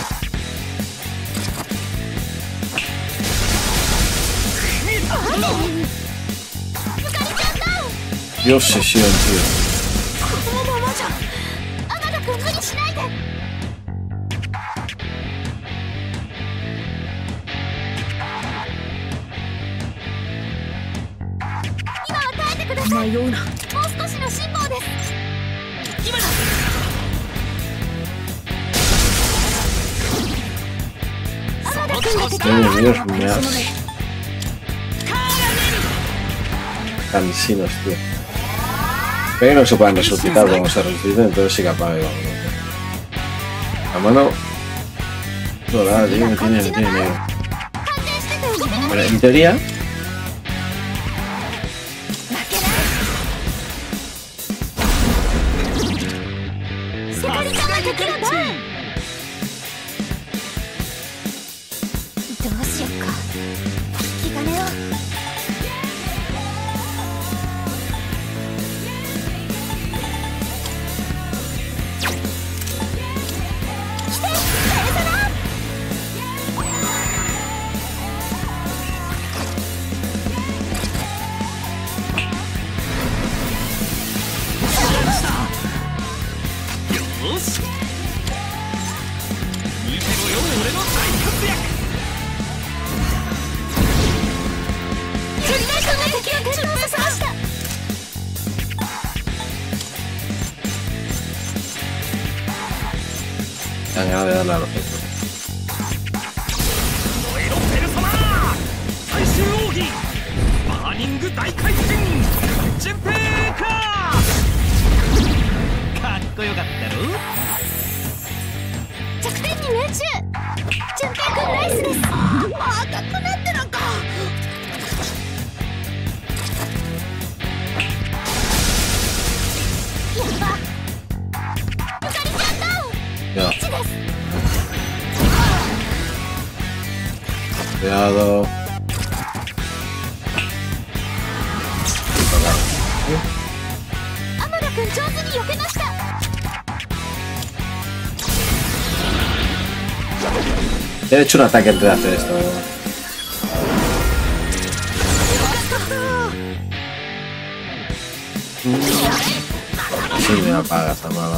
Qué obsesión, tío. Dios mío, me has... Cansinos, tío. Pero no se pueden resucitar como se resucitan, entonces sí que apague. La mano... Dorada, tío, me tiene, me tiene negro. Bueno, en teoría... Dan ganas de darle a los otros. Ya. Cuidado. He hecho un ataque antes de hacer esto. Sí, me apaga esta mala.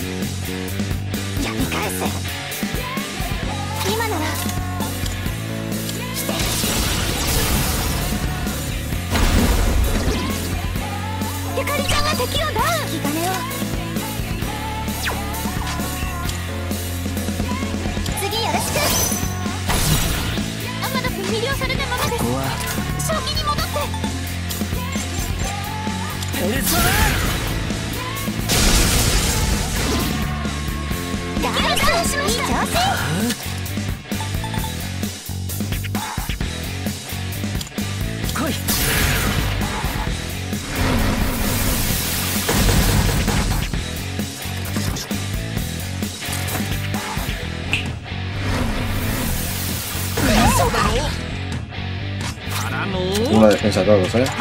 Una defensa a todos, ¿eh?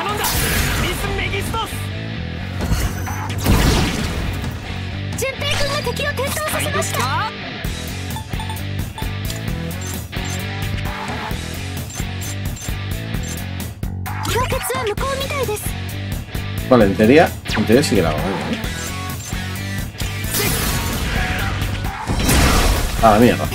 Vale, en teoría, en teoría sigue la hago, ¿eh? Ah, mierda.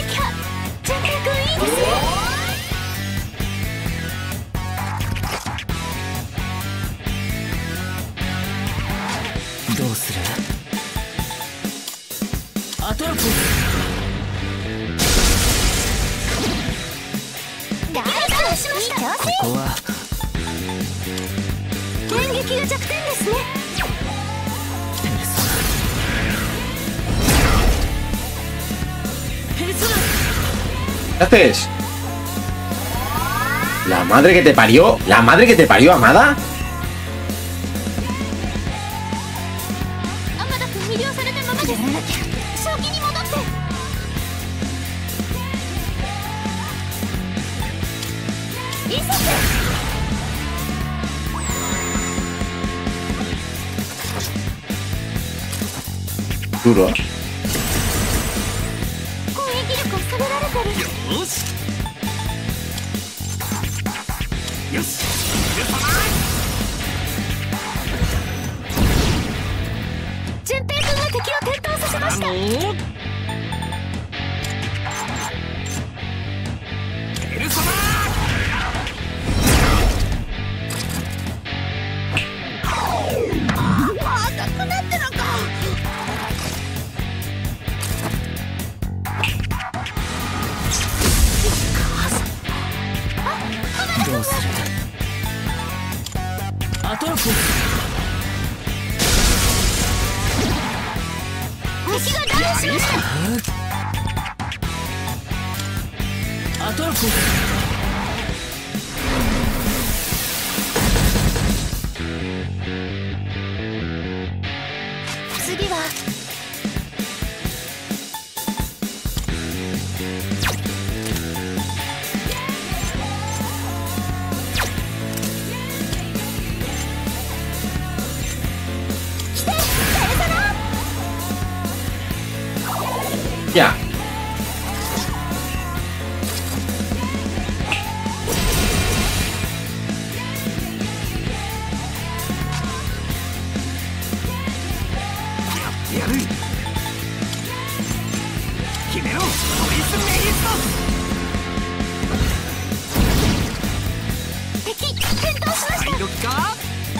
¿Qué haces? La madre que te parió. La madre que te parió, Amada. duro. 攻撃力を下げられてる。 よしよし順平君が敵を転倒させました。 あのペルソナ赤くなってるか。 どうするアトロプ敵がダウンしました。 アトロプ次はいや。 やる決めろトリスメイス敵転倒しました。 ト買い時か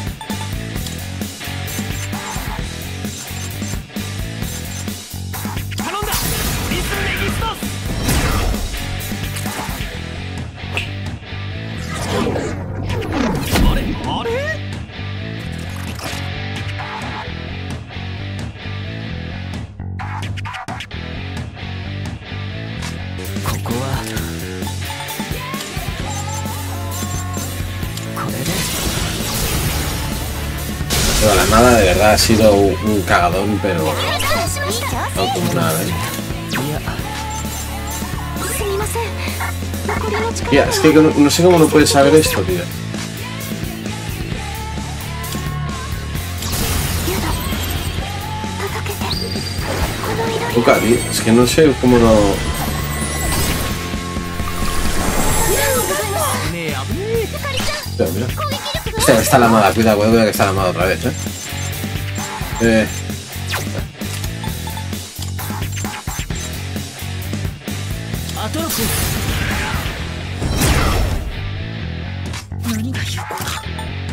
頼んだトリスメギストあれあれここはこれで Pero la nada de verdad ha sido un, un cagadón, pero ダウンしました。 no como nada. ¿eh? いやすみません。残りの力 Tía, es que no, no sé cómo no puedes saber esto, tío. やだ。叩けて。この色に Luca, tío, es que no sé cómo no. ねえ危ねえ Mira, mira. Está, está la amada, cuidado, cuidado que está la amada otra vez, eh. Eh. アトロプ何が有効だ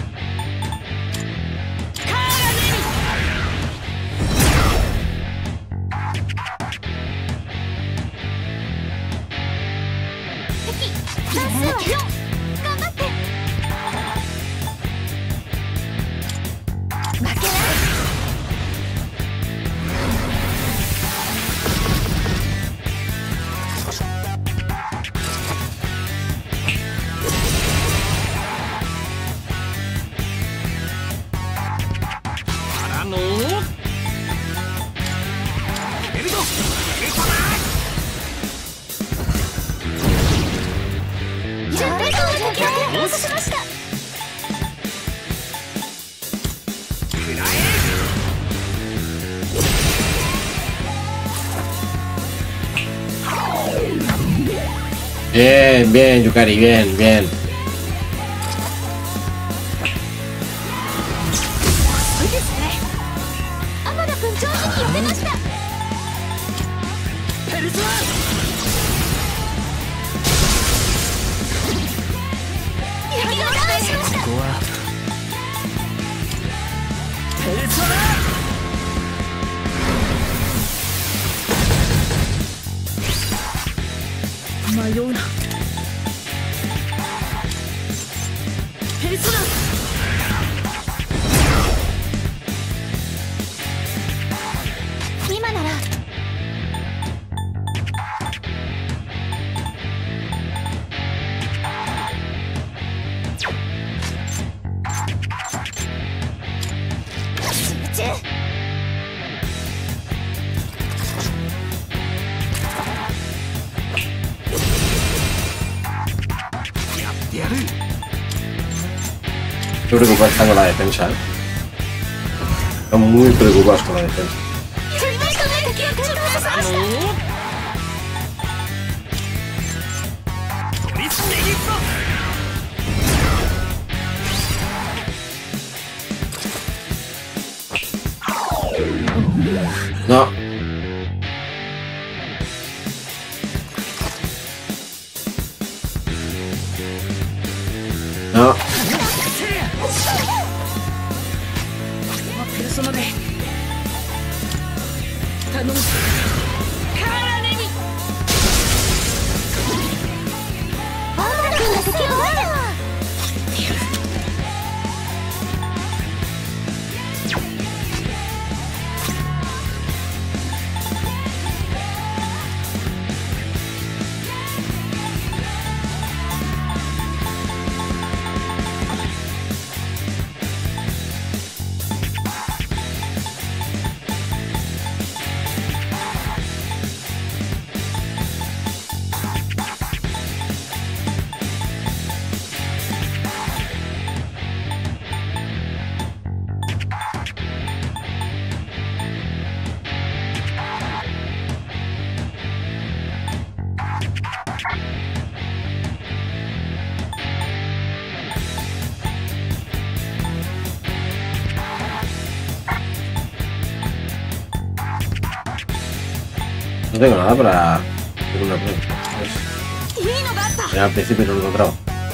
敵算数よん頑張って。負けない。 からのベルトベルト順平君が敵を転倒させました。 くらえ Bien, bien, Yukari, bien, bien. 遅いですね。天田君上手に寄せました。 ペルソナ敵がダウンしました。 ここはペルソナ迷うなペルソナ今なら集中。 やってやる Estoy preocupado con la defensa, ¿eh? Están muy preocupados con la defensa. やりました。 No. No. No tengo nada para hacer una prueba. Pues, al principio no lo he encontrado.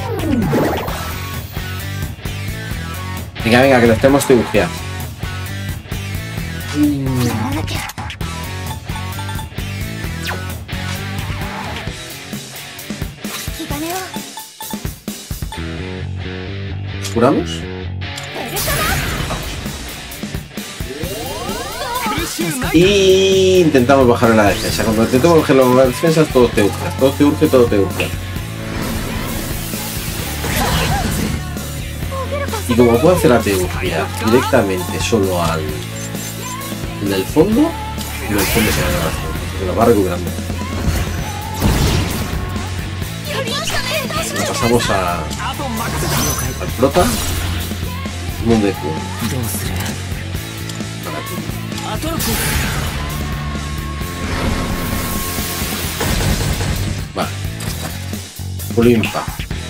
Venga, venga, que lo estemos tribujeando. ¿Curamos? Y intentamos bajar en la defensa. Cuando intentamos bajar en la defensa, todo te urge. Todo te urge, todo te urge. Y como puedo hacer la teurgia directamente solo al en el fondo, en el fondo se va a llevar bastante. Se lo va recuperando. Nos pasamos a al prota. Mundo de culo. Para ti. Vale. Olimpa.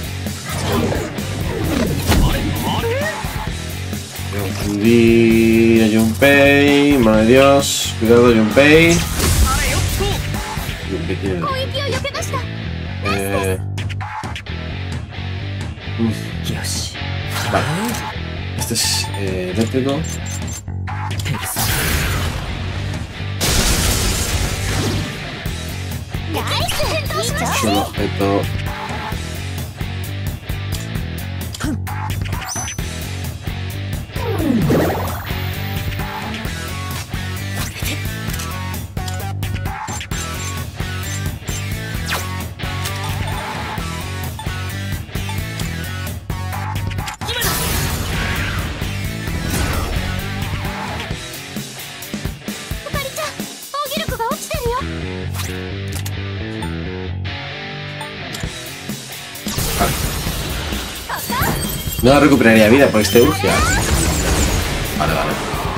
Confundir a Junpei. Mano de Dios. Cuidado, Junpei. Junpei tiene el... Eh... Vale. Este es eh, eléctrico. Es un objeto. No recuperaría vida por este urgia. Vale, vale.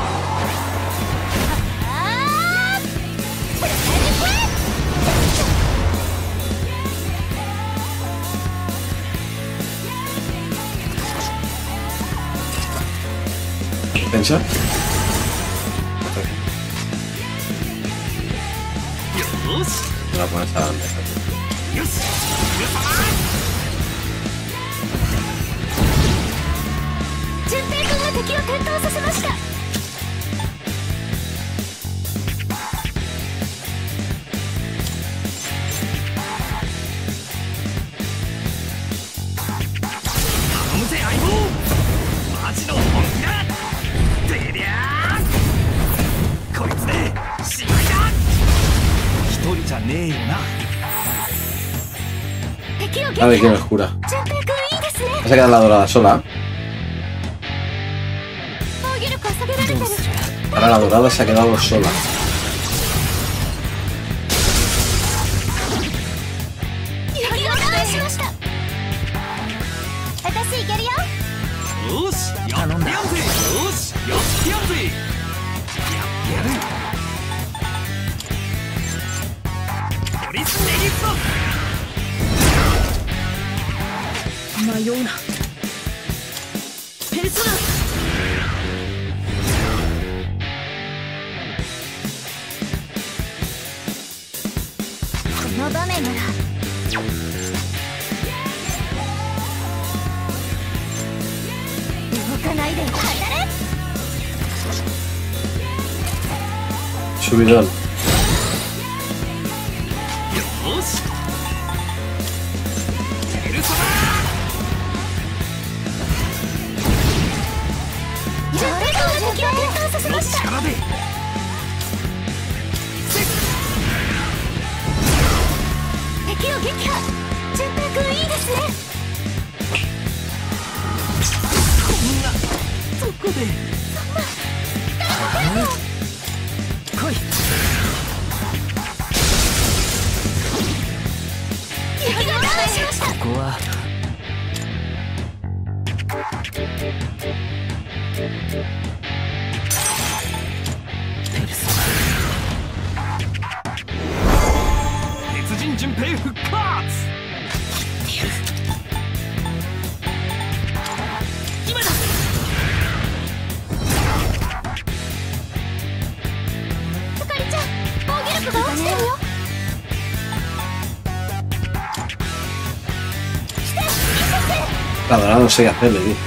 ¿Defensa? Me la pones adelante. A ver quién me jura. Vas a quedar la dorada sola. Ahora la dorada se ha quedado sola. 迷うな。ペルソナ。 この場面なら動かないで当たれ。 Subidón. 敵を撃破。順平君いいですね。 こんなそこで来い。 敵がダウンしました。 ここはペルソナ。鉄人順平復活。今だ。 あかりちゃん、防御力が落ちてるよ。 La dorada no sé qué hacerle, tío.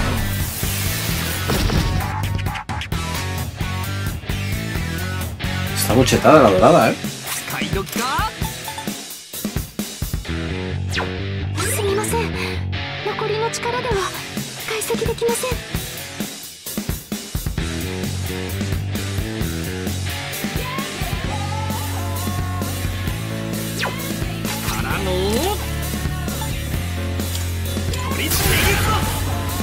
Está muy chetada la dorada, eh. 使い時か。 すみません。残りの力では解析できません。 からのトリスネギスト。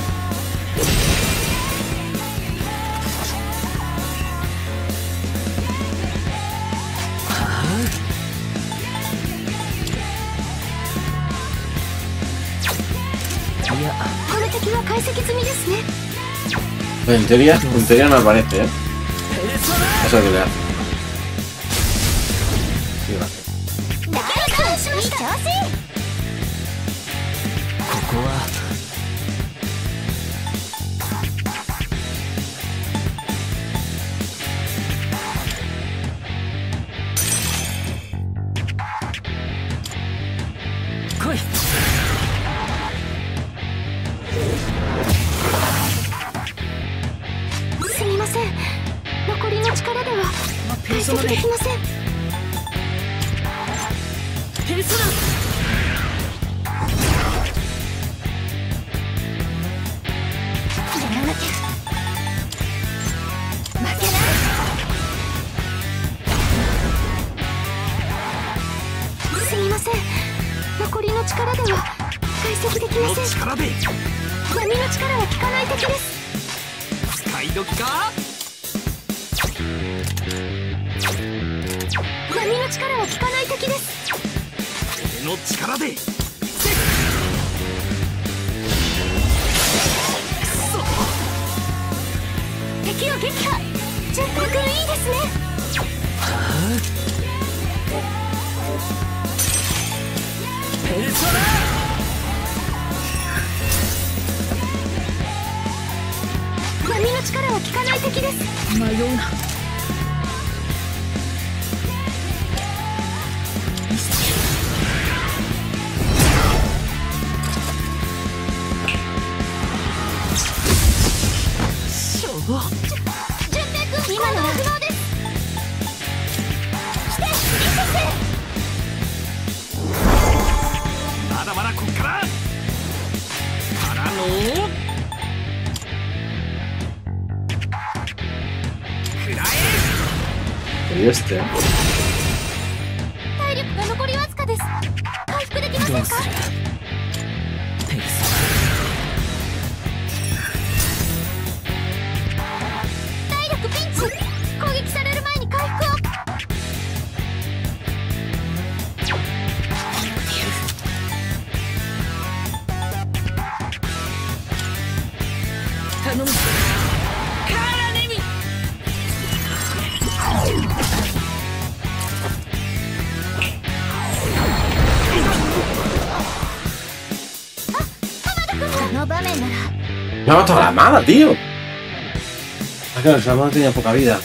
いや、 この敵は解析済みですね。 En teoría, en teoría no aparece, eh. ペルソナ。 Eso es lo que le hace. Sí, lo hace. ダウンしました。 ここは来い。 すみません。残りの力では解析できません。 ペルソナ。 やらなきゃ。負けない。すみません。残りの力では解析できまのせん。 力で波の力は効かない敵です。 使い時か。 波の力は効かない敵です。 俺の力で敵を撃破。順平君いいですね。 ペルソナ。 波の力は効かない敵です。 迷うな。 順平君、今のは不能です。して、リセまだまだこっからからのくらえ。 Y este. 体力が残りわずかです。回復できませんか。 どうする。ペルソ体力ピンチ。攻撃される前に回復を。 頼む。 カーラネミ。 浜田 Me ha matado a la mala, tío. Ah, claro, la mala tenía poca vida.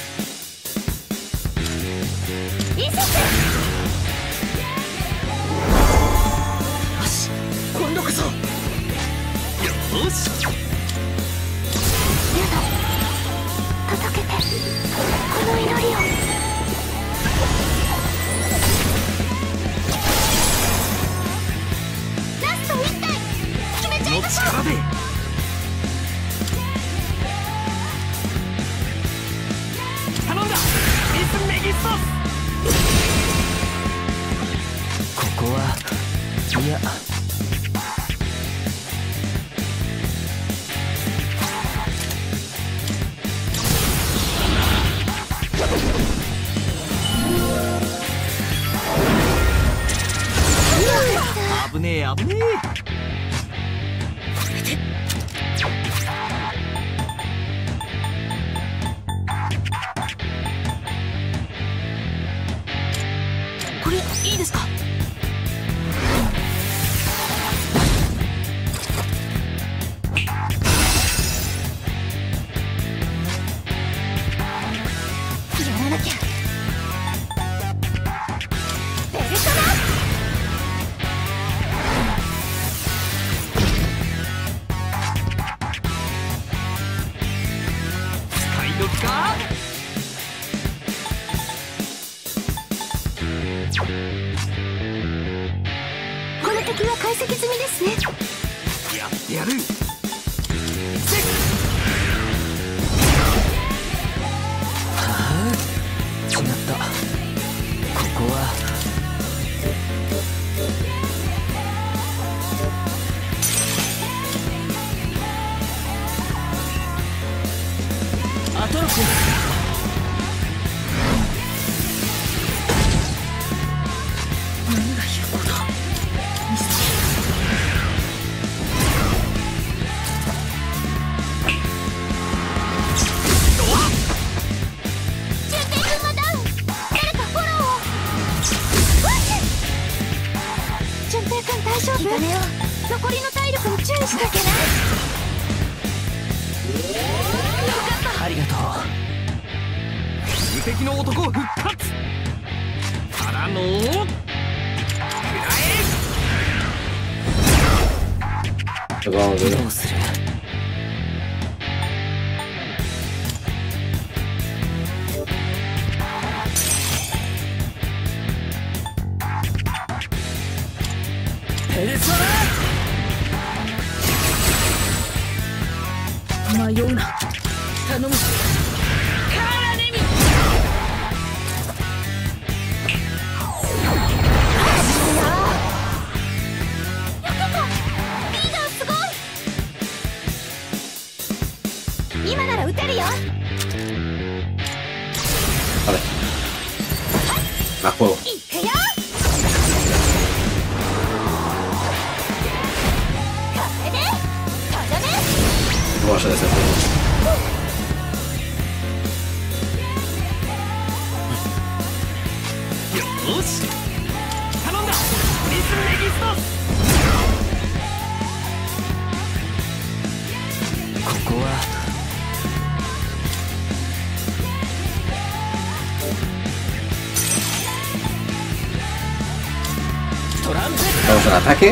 Vamos al ataque.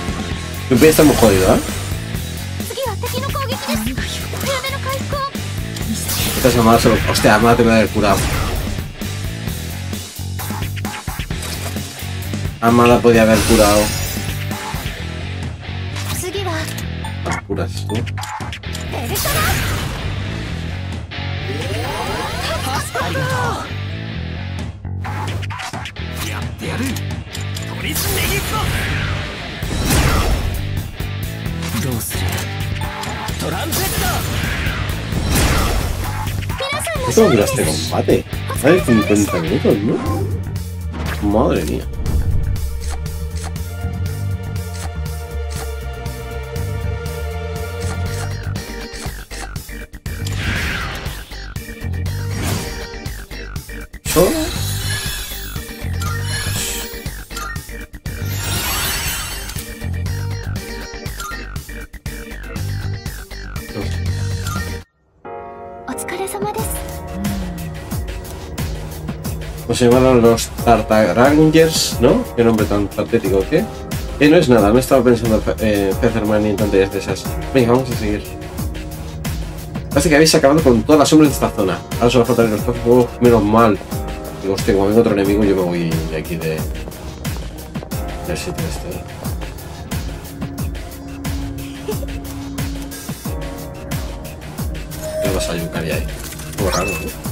Empieza muy jodido, ¿eh? Esta es Amada solo. Hostia, Amada te voy a haber curado. Amada podía haber curado. Las curas tú. Esto dura este combate. Más de cincuenta minutos, ¿no? Madre mía. ¿Solo? お疲れ様です。 Pues se llamaron los Tartarangers, ¿no? Qué nombre tan patético, ¿qué? Eh, no es nada, no estaba pensando en eh, Featherman ni en tonterías de esas. Venga, vamos a seguir. Parece que habéis acabado con todas las sombras de esta zona. Ahora solo faltan los cuatro juegos, menos mal. Digo, hostia, como vengo otro enemigo, yo me voy de aquí de... del sitio este. ¿Qué vas a yucar ahí? Como raro, ¿no?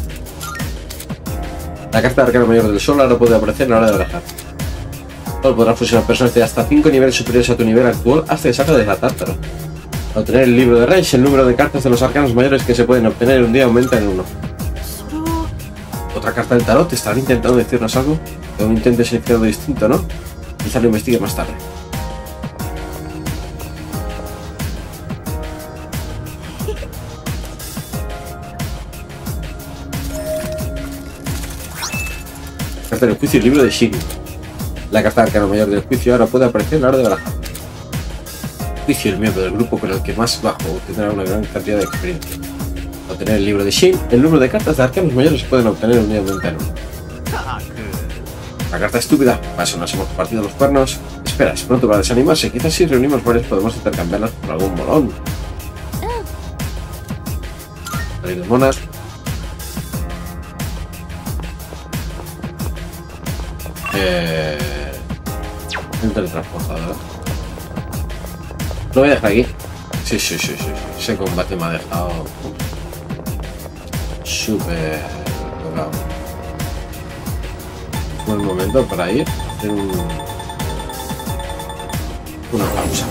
La carta de arcano mayor del sol ahora puede aparecer a la hora de barajar. Solo podrás fusionar personas de hasta cinco niveles superiores a tu nivel actual hasta que salga de la tártaro. Al obtener el libro de Rage, el número de cartas de los arcanos mayores que se pueden obtener en un día aumenta en uno. Otra carta del tarot, ¿estarán intentando decirnos algo? Que un intento significado distinto, ¿no? Quizá lo investigue más tarde. Carta del juicio y libro de Shin. La carta de arcano mayor del juicio ahora puede aparecer a la hora de barajar. Juicio, el miembro del grupo con el que más bajo tendrá una gran cantidad de experiencia. Al obtener el libro de Shin, el número de cartas de arcanos mayores se pueden obtener un día en uno. La carta estúpida. Para eso nos hemos partido los cuernos. Espera, es pronto para desanimarse. Quizás si reunimos varios podemos intercambiarlas por algún molón. Salir de monas. Eh... Un teletransportador. Lo voy a dejar aquí. Sí, sí, sí, sí, sí. Ese combate me ha dejado súper tocado. Buen momento para ir a hacer un... una pausa.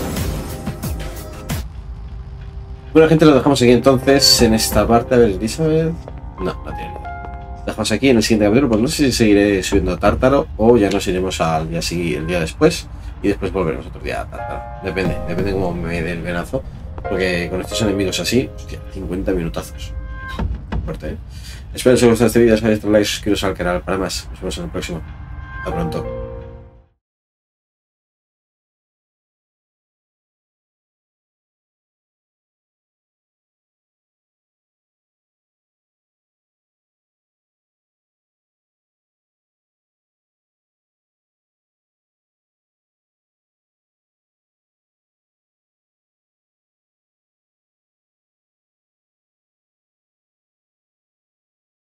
Bueno, gente, lo dejamos aquí entonces en esta parte. A ver, Elizabeth. No, no tiene nada. Dejamos aquí en el siguiente capítulo, pues no sé si seguiré subiendo a Tártaro o ya nos iremos al día siguiente, el día después, y después volveremos otro día a Tártaro. Depende, depende cómo me dé el venazo, porque con estos enemigos así, hostia, cincuenta minutazos. Fuerte, ¿eh? Espero que os haya gustado este vídeo, si habéis dado like, suscribiros al canal para más. Nos vemos en el próximo. Hasta pronto.